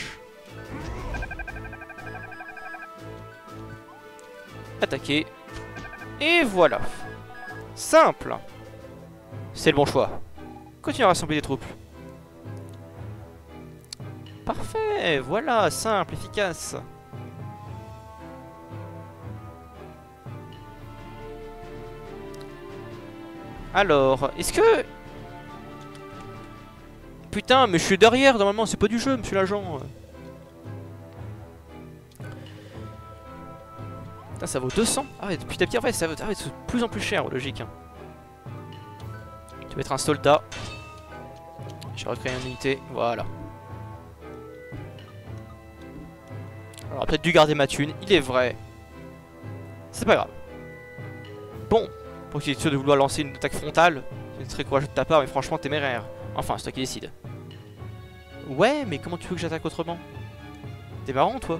Attaquer. Et voilà. Simple. C'est le bon choix. Continue à rassembler des troupes. Parfait. Voilà, simple, efficace. Alors, est-ce que... Putain, mais je suis derrière, normalement, c'est pas du jeu, monsieur l'agent. Putain, ça vaut 200. Ah ouais, petit à petit, en fait, ça va être de plus en plus cher, logique. Hein. Tu vas être un soldat. J'ai recréé une unité, voilà. Alors, peut-être dû garder ma thune, il est vrai. C'est pas grave. Bon, pour qu'il est sûr de vouloir lancer une attaque frontale, c'est très courageux de ta part, mais franchement téméraire. Enfin, c'est toi qui décide. Ouais, mais comment tu veux que j'attaque autrement? T'es marrant, toi.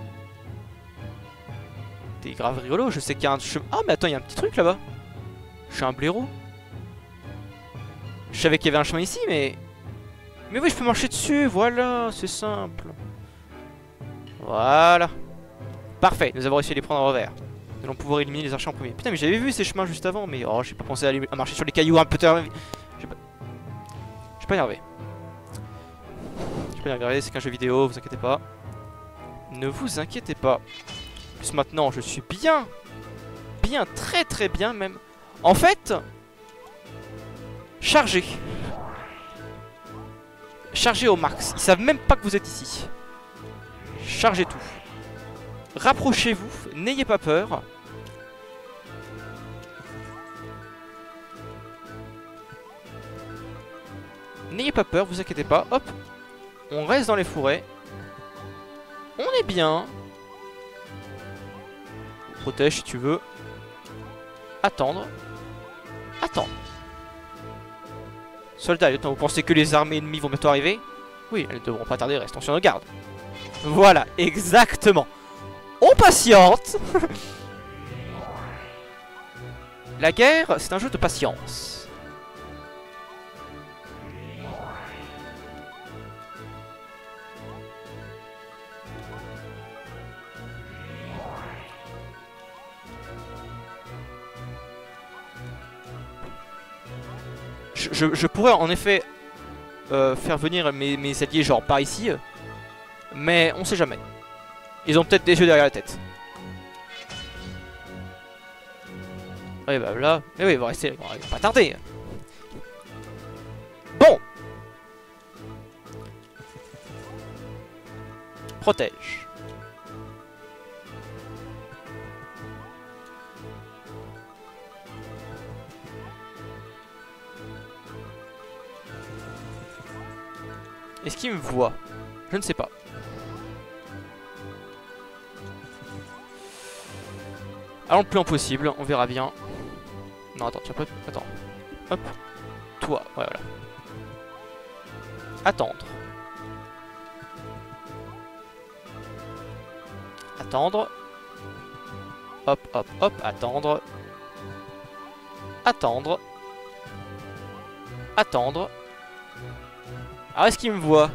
T'es grave rigolo, je sais qu'il y a un chemin... Ah, mais attends, il y a un petit truc là-bas. Je suis un blaireau. Je savais qu'il y avait un chemin ici, mais... Mais oui, je peux marcher dessus, voilà, c'est simple. Voilà. Parfait, nous avons réussi à les prendre en revers. Nous allons pouvoir éliminer les archers en premier. Putain, mais j'avais vu ces chemins juste avant, mais oh, j'ai pas pensé à marcher sur les cailloux un peu tard. Je suis pas énervé. Je suis pas énervé, c'est qu'un jeu vidéo, vous inquiétez pas. Ne vous inquiétez pas. Plus maintenant, je suis bien, très très bien même. En fait, chargez. Chargez au max. Ils savent même pas que vous êtes ici. Chargez tout. Rapprochez-vous, n'ayez pas peur. N'ayez pas peur, vous inquiétez pas. Hop, on reste dans les fourrés. On est bien. Protège si tu veux. Attendre. Attendre. Soldats, lieutenant, vous pensez que les armées ennemies vont bientôt arriver? Oui, elles ne devront pas tarder, restons sur nos gardes. Voilà, exactement. On patiente. La guerre, c'est un jeu de patience. Je pourrais en effet faire venir mes alliés genre par ici, mais on sait jamais. Ils ont peut-être des yeux derrière la tête. Oui bah là, mais oui, ils vont rester, ils vont pas tarder. Bon. Protège. Est-ce qu'il me voit? Je ne sais pas. Allons le plus loin possible, on verra bien. Non, attends, tu vas pas... Attends. Hop. Toi, ouais, voilà. Attendre. Attendre. Hop, hop, hop, attendre. Attendre. Attendre. Alors est-ce qu'il me voit?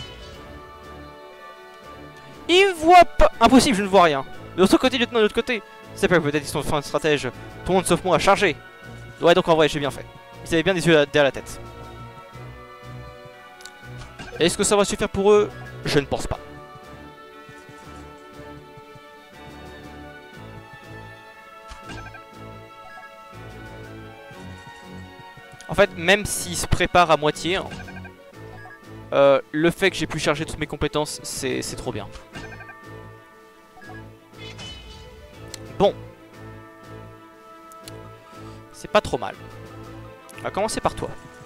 Il me voit pas. Impossible, je ne vois rien. De l'autre côté, lieutenant, de l'autre côté. C'est pas peut-être ils sont fin de stratège. Tout le monde sauf moi a chargé. Ouais, donc en vrai, j'ai bien fait. Ils avaient bien des yeux derrière la tête. Est-ce que ça va suffire pour eux? Je ne pense pas. En fait, même s'ils se préparent à moitié, hein, le fait que j'ai pu charger toutes mes compétences, c'est trop bien. Bon. C'est pas trop mal. On va commencer par toi.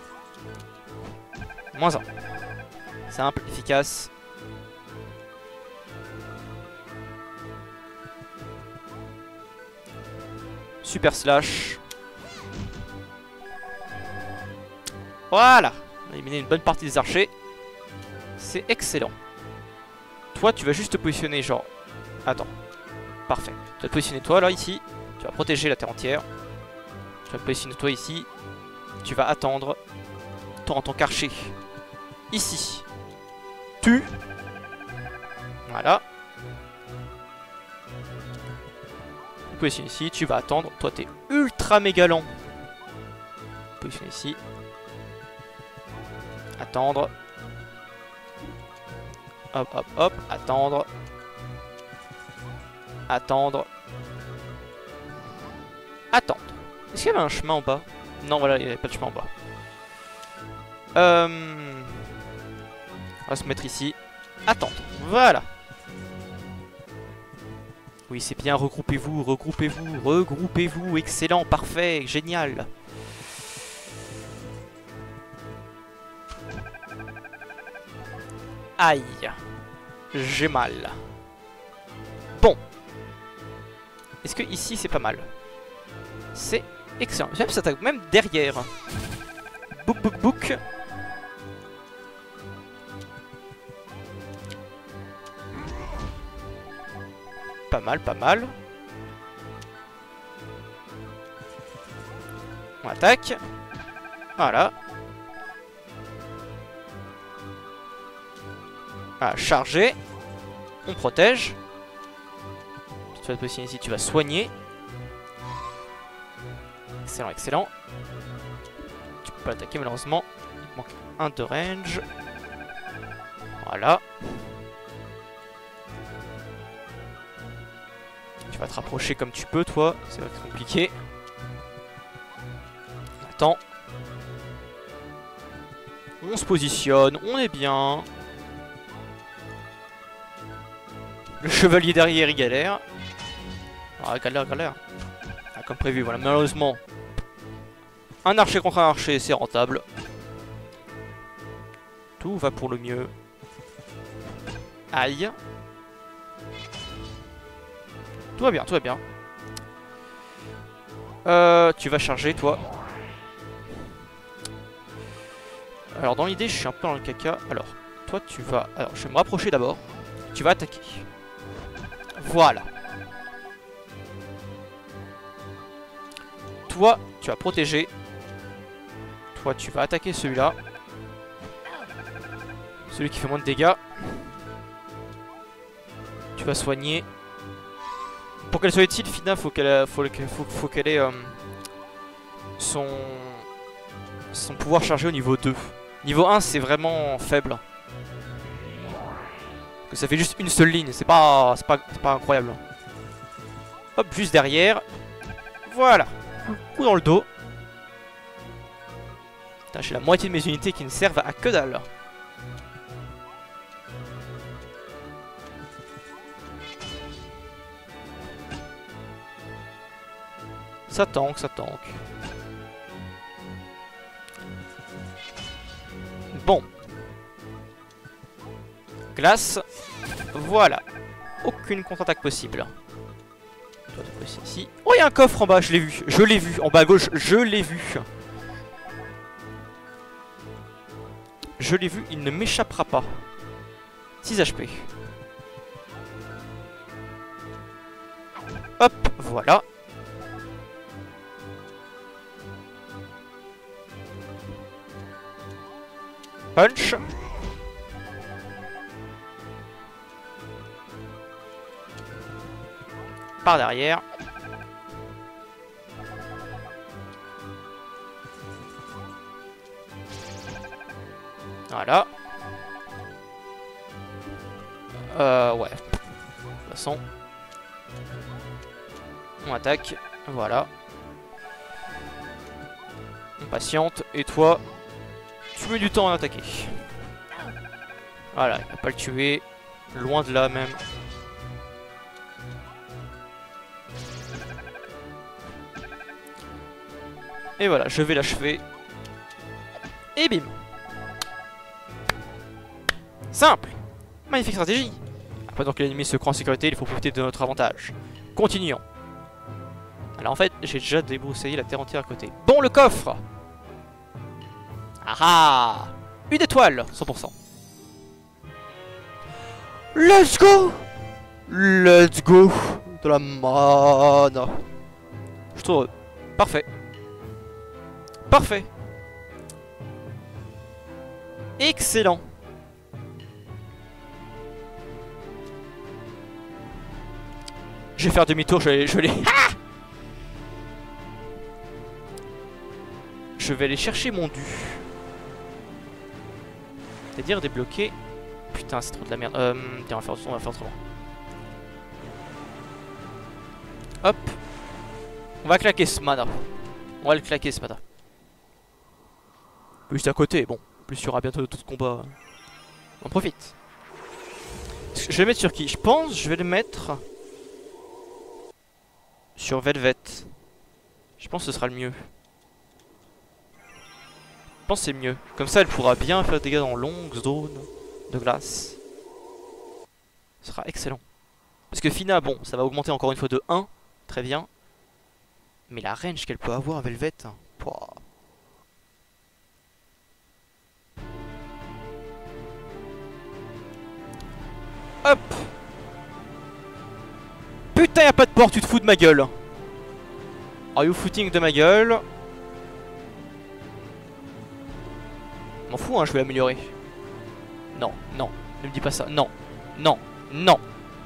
-1. Simple, efficace. Super slash. Voilà. On a éliminé une bonne partie des archers. C'est excellent. Toi, tu vas juste te positionner genre... Attends. Parfait. Tu vas te positionner toi, là, ici. Tu vas protéger la terre entière. Tu vas te positionner toi, ici. Tu vas attendre. Toi, en tant qu'archer. Ici. Tu. Voilà. Tu te positionnes ici. Tu vas attendre. Toi, t'es ultra méga lent. Positionner ici. Attendre. Hop, hop, hop. Attendre. Attendre. Attendre. Est-ce qu'il y avait un chemin en bas? Non, voilà, il n'y avait pas de chemin en bas. On va se mettre ici. Attendre. Voilà. Oui, c'est bien. Regroupez-vous, regroupez-vous, regroupez-vous. Excellent, parfait, génial. Aïe. J'ai mal. Bon. Est-ce que ici c'est pas mal? C'est excellent. J'aime cette attaque, même derrière. Bouk, bouk, bouk. Pas mal, pas mal. On attaque. Voilà. Ah, charger. On protège. Tu vas te positionner ici, tu vas soigner. Excellent, excellent. Tu peux pas attaquer malheureusement. Il te manque un de range. Voilà. Tu vas te rapprocher comme tu peux, toi. C'est compliqué. Attends. On se positionne, on est bien. Le chevalier derrière, il galère. Ah, galère. Ah, comme prévu, voilà. Malheureusement, un archer contre un archer, c'est rentable. Tout va pour le mieux. Aïe. Tout va bien, tout va bien. Tu vas charger, toi. Alors, dans l'idée, je suis un peu dans le caca. Alors, toi, tu vas... Alors, je vais me rapprocher d'abord. Tu vas attaquer. Voilà. Toi, tu vas protéger. Toi, tu vas attaquer celui-là. Celui qui fait moins de dégâts. Tu vas soigner. Pour qu'elle soit utile, Fina, faut qu'elle ait son pouvoir chargé au niveau 2. Niveau 1, c'est vraiment faible. Parce que ça fait juste une seule ligne, c'est pas incroyable. Hop, juste derrière. Voilà. Coup dans le dos. Putain, j'ai la moitié de mes unités qui ne servent à que dalle. Ça tank, ça tank. Bon. Glace. Voilà. Aucune contre-attaque possible. Toi, tu peux essayer ici. Oh, il y a un coffre en bas, je l'ai vu. Je l'ai vu. En bas à gauche, je l'ai vu. Je l'ai vu, il ne m'échappera pas. 6 HP. Hop, voilà. Punch. Par derrière. Voilà. Ouais. De toute façon. On attaque. Voilà. On patiente. Et toi, tu mets du temps à attaquer. Voilà, il va pas le tuer. Loin de là même. Et voilà, je vais l'achever. Et bim. Simple. Magnifique stratégie. Après donc l'ennemi se croit en sécurité, il faut profiter de notre avantage. Continuons. Alors en fait, j'ai déjà débroussaillé la terre entière à côté. Bon, le coffre. Ah ah. Une étoile, 100%. Let's go. Let's go. De la mana. Je suis heureux. Parfait. Parfait. Excellent. Je vais faire demi-tour, je vais ah, je vais aller chercher mon dû. C'est-à-dire débloquer. Putain, c'est trop de la merde. Tiens, on va faire autrement. Hop. On va claquer ce mana. On va le claquer ce mana. Juste à côté, bon. En plus, il y aura bientôt d'autres combats. On profite. Je vais le mettre sur qui? Je pense que je vais le mettre sur Velvet. Je pense que ce sera le mieux. Je pense que c'est mieux. Comme ça, elle pourra bien faire des dégâts dans longues zones de glace. Ce sera excellent. Parce que Fina, bon, ça va augmenter encore une fois de 1. Très bien. Mais la range qu'elle peut avoir à Velvet. Pouah. Hop. Putain, y'a pas de port, tu te fous de ma gueule. Are you footing de ma gueule? M'en fous, hein, je vais améliorer. Non, non, ne me dis pas ça. Non, non, non.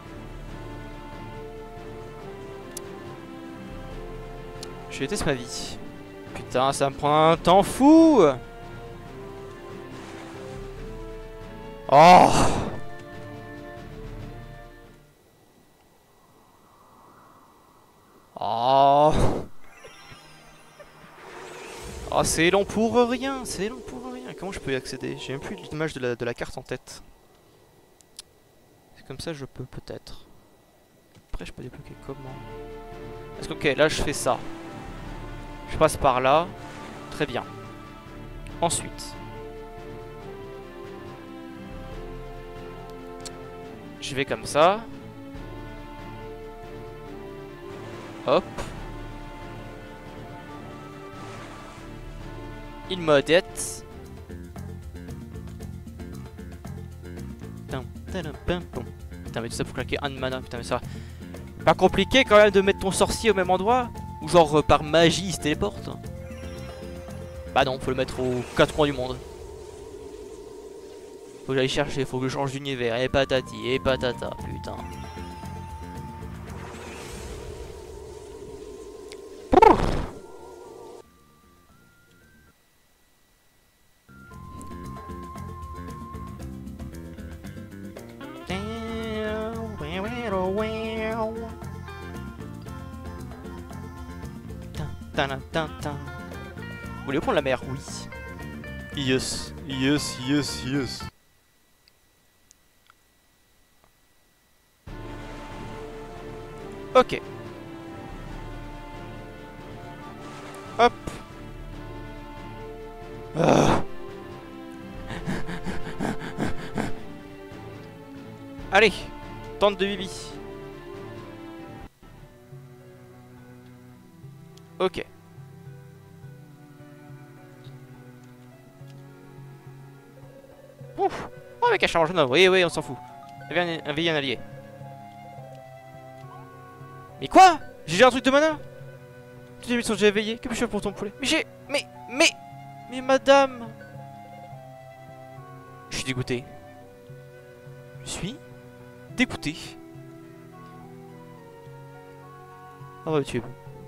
Je déteste ma vie. Putain, ça me prend un temps fou. Oh. Oh, c'est long pour rien, c'est long pour rien. Comment je peux y accéder? J'ai même plus l'image de la carte en tête. C'est comme ça je peux peut-être. Après je peux débloquer comment? Est-ce que ok, là je fais ça. Je passe par là. Très bien. Ensuite. Je vais comme ça. Hop. Il modette. Putain, mais tout ça pour claquer un de mana. Putain, mais ça. Pas compliqué quand même de mettre ton sorcier au même endroit? Ou genre par magie il se téléporte? Bah non, faut le mettre aux quatre coins du monde. Faut que j'aille chercher, faut que je change d'univers. Et patati, et patata, putain. Vous voulez prendre la mer? Oui. Yes, yes, yes, yes. Ok. Hop. Ah. Allez, tente de Bibi. Ok. Ouf. Oh, avec un charge neuf. Oui, oui, on s'en fout. Un veillé, un allié. Mais quoi? J'ai déjà un truc de mana? Toutes les missions que j'ai éveillées. Que puis-je faire pour ton poulet? Mais j'ai... Mais madame! Je suis dégoûté. Je suis dégoûté. Ah ouais, tu es beau.